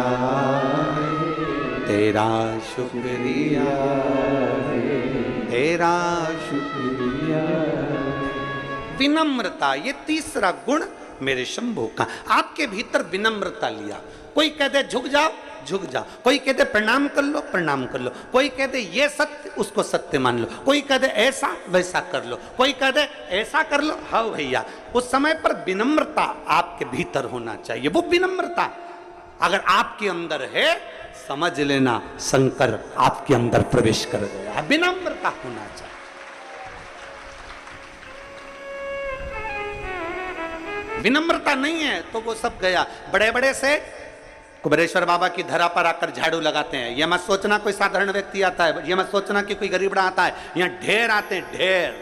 तेरा शुक्रिया रे, तेरा शुक्रिया। विनम्रता, ये तीसरा गुण मेरे शंभू का। आपके भीतर विनम्रता लिया। कोई कह दे झुक जाओ, झुक जाओ। कोई कह दे प्रणाम कर लो, प्रणाम कर लो। कोई कह दे ये सत्य, उसको सत्य मान लो। कोई कह दे ऐसा, वैसा कर लो। कोई कह दे ऐसा कर लो, हाँ भैया। उस समय पर विनम्रता आपके भीतर होना चाहिए। वो विनम्रता अगर आपके अंदर है, समझ लेना शंकर आपके अंदर प्रवेश कर गया। विनम्रता होना चाहिए। विनम्रता नहीं है तो वो सब गया। बड़े बड़े से कुबेरेश्वर बाबा की धरा पर आकर झाड़ू लगाते हैं। यह मत सोचना कोई साधारण व्यक्ति आता है, यह मत सोचना कि कोई गरीबड़ा आता है। यहां ढेर आते हैं, ढेर।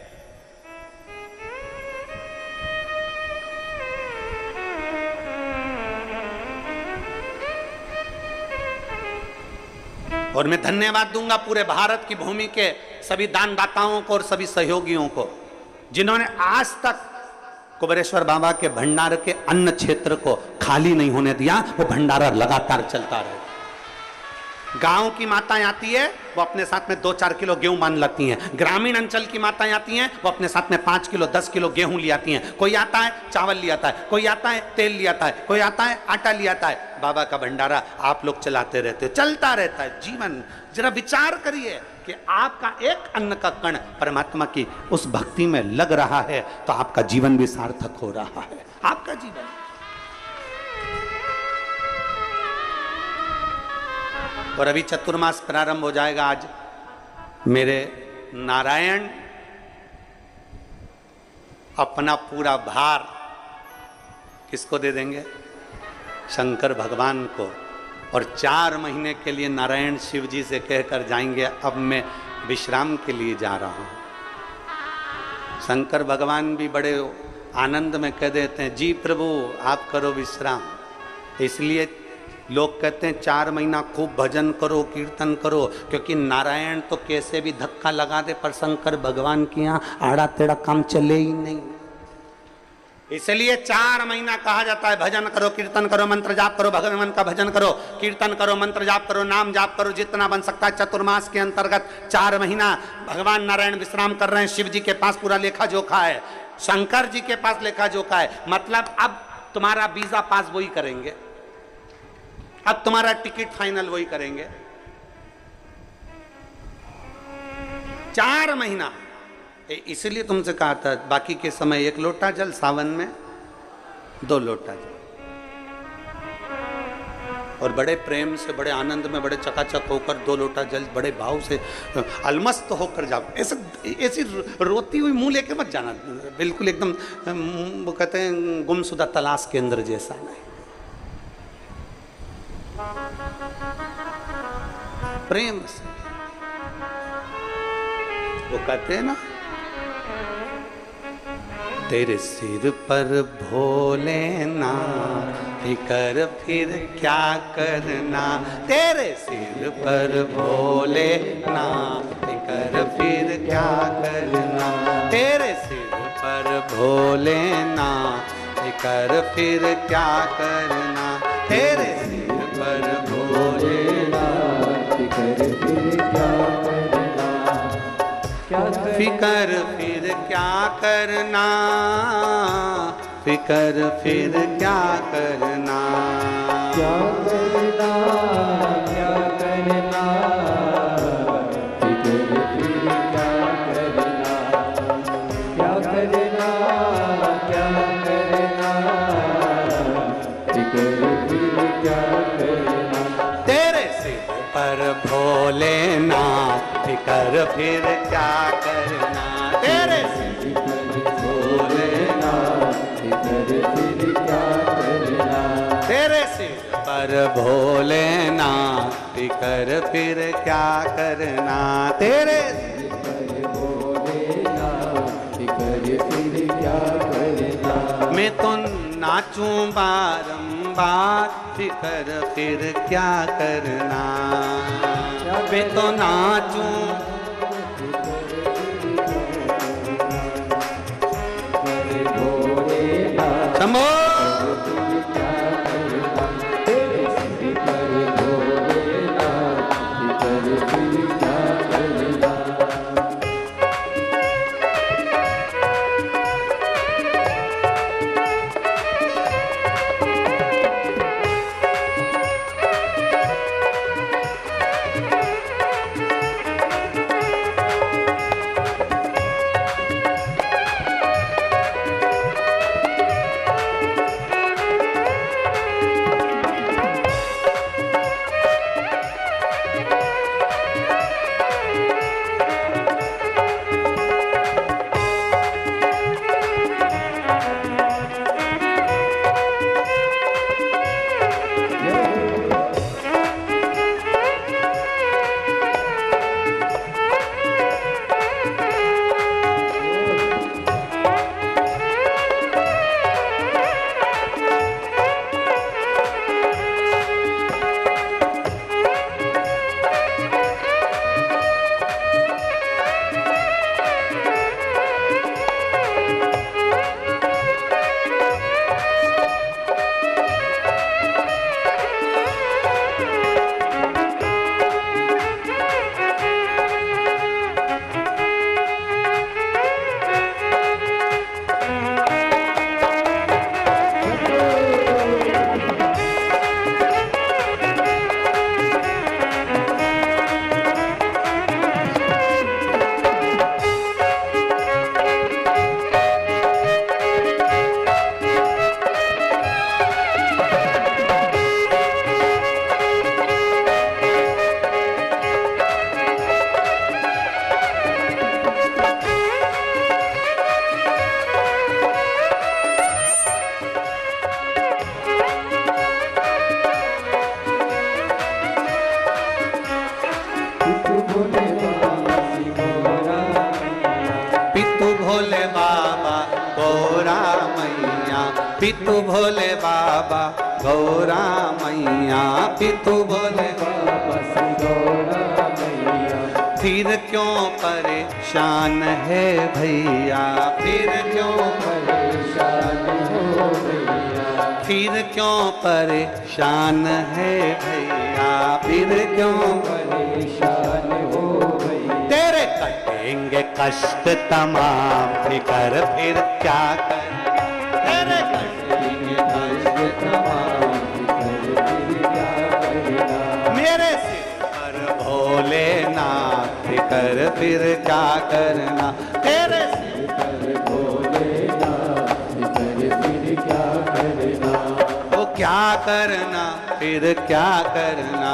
और मैं धन्यवाद दूंगा पूरे भारत की भूमि के सभी दानदाताओं को और सभी सहयोगियों को, जिन्होंने आज तक कुबेरेश्वर बाबा के भंडार के अन्न क्षेत्र को खाली नहीं होने दिया। वो भंडारा लगातार चलता रहे। गांव की माताएं आती है, वो अपने साथ में 2-4 किलो गेहूं मान लाती हैं। ग्रामीण अंचल की माताएं आती हैं, वो अपने साथ में 5 किलो 10 किलो गेहूं ले आती हैं। कोई आता है चावल ले आता है, कोई आता है तेल ले आता है, कोई आता है आटा ले आता है। बाबा का भंडारा आप लोग चलाते रहते हो, चलता रहता है जीवन। जरा विचार करिए कि आपका एक अन्न का कण परमात्मा की उस भक्ति में लग रहा है तो आपका जीवन भी सार्थक हो रहा है। आपका जीवन। और अभी चतुर्मास प्रारंभ हो जाएगा। आज मेरे नारायण अपना पूरा भार किसको दे देंगे? शंकर भगवान को। और 4 महीने के लिए नारायण शिव जी से कहकर जाएंगे अब मैं विश्राम के लिए जा रहा हूं। शंकर भगवान भी बड़े आनंद में कह देते हैं जी प्रभु आप करो विश्राम। इसलिए लोग कहते हैं 4 महीना खूब भजन करो, कीर्तन करो, क्योंकि नारायण तो कैसे भी धक्का लगा दे पर शंकर भगवान के यहाँ आड़ा टेढ़ा काम चले ही नहीं। इसलिए 4 महीना कहा जाता है भजन करो, कीर्तन करो, मंत्र जाप करो, भगवान का भजन करो, कीर्तन करो, मंत्र जाप करो, नाम जाप करो, जितना बन सकता है। चतुर्मास के अंतर्गत 4 महीना भगवान नारायण विश्राम कर रहे हैं। शिव जी के पास पूरा लेखा जोखा है, शंकर जी के पास लेखा जोखा है। मतलब अब तुम्हारा वीजा पास वही करेंगे, अब तुम्हारा टिकट फाइनल वही करेंगे। 4 महीना। इसलिए तुमसे कहा था बाकी के समय 1 लोटा जल, सावन में 2 लोटा जल। और बड़े प्रेम से, बड़े आनंद में, बड़े चकाचक होकर 2 लोटा जल बड़े भाव से अलमस्त होकर जाओ। ऐसी रोती हुई मुंह लेके मत जाना, बिल्कुल एकदम वो कहते हैं गुमशुदा तलाश के अंदर जैसा नहीं। प्रेम से वो कहते हैं ना, तेरे सिर पर भोलेनाथ फिकर फिर क्या करना, तेरे सिर पर भोलेनाथ फिकर फिर क्या करना, तेरे सिर पर भोलेनाथ फिकर फिर क्या करना, तेरे सिर पर भोलेनाथ फिकर फिर क्या करना, फिकर फिर क्या करना, फिकर फिर क्या करना, क्या करना, क्या करना, फिकर फिर क्या करना, क्या करना, क्या करना, फिकर फिर क्या करना, तेरे सिर पर भोलेनाथ फिकर फिर क्या करना, तेरे सिर पर भोलेनाथ फिकर फिर क्या करना, तेरे सिर पर भोलेनाथ फिकर फिर क्या करना, तेरे सिर पर भोलेनाथ फिकर फिर क्या करना, मैं तो नाचूं बारंबार फिकर फिर क्या करना, मैं तो नाचूं शंभो पितु भोले बाबा गौरा मैया, पितु भोले बाबा गौरा मैया, फिर क्यों परेशान है भैया, फिर क्यों परेशान हो भैया, फिर क्यों परेशान है भैया, फिर क्यों परेशान हो भैया, तेरे कटेंगे कष्ट तमाम फिकर फिर क्या कर, तेरे कटेंगे कष्ट तमाम फिकर फिर क्या करना, मेरे सिर पर भोलेनाथ फिकर कर फिर क्या करना, तेरे सिर पर भोलेनाथ कर फिर क्या करना, ओ क्या करना फिर क्या करना,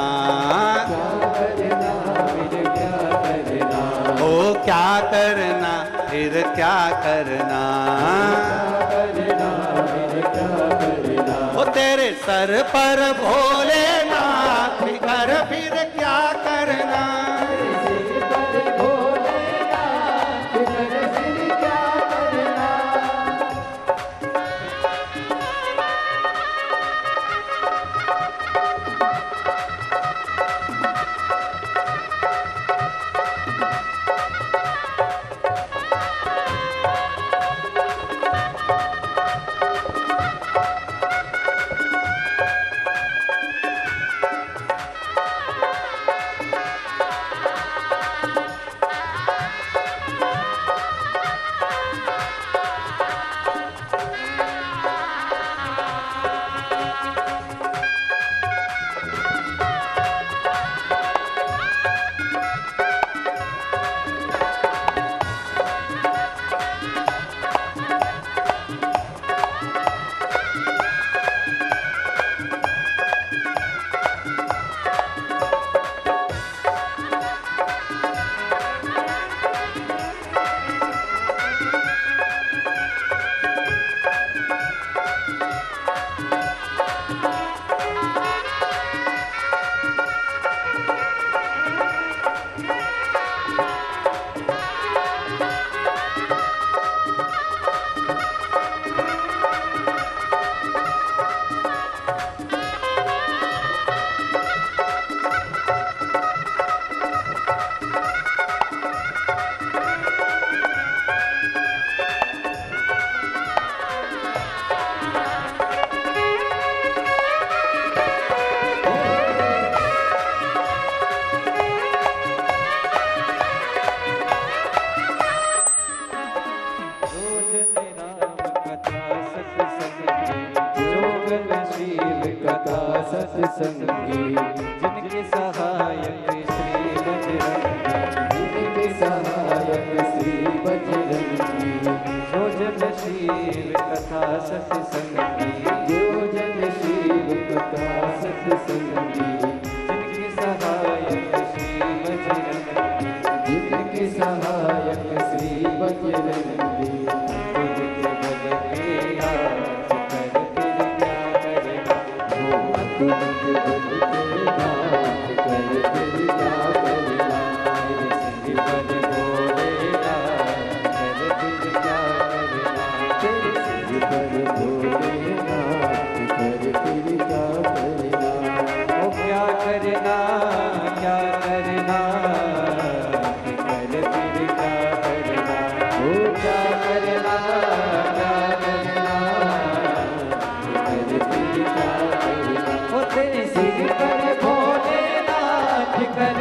ओ क्या करना फिर क्या करना, ओ तेरे सर पर भोलेनाथ कर फिर क्या करना, सत्संगी जिनके सहायक श्री बजरंगी, जिनके सहायक श्री बजरंगी, जो जन शिव कथा सत्संगी, जो जन शिव कथा सत्संगी, जिनके सहायक श्री बजरंगी, जिनके सहायक श्री बजरंगी, तेरे सिर पर भोलेनाथ कर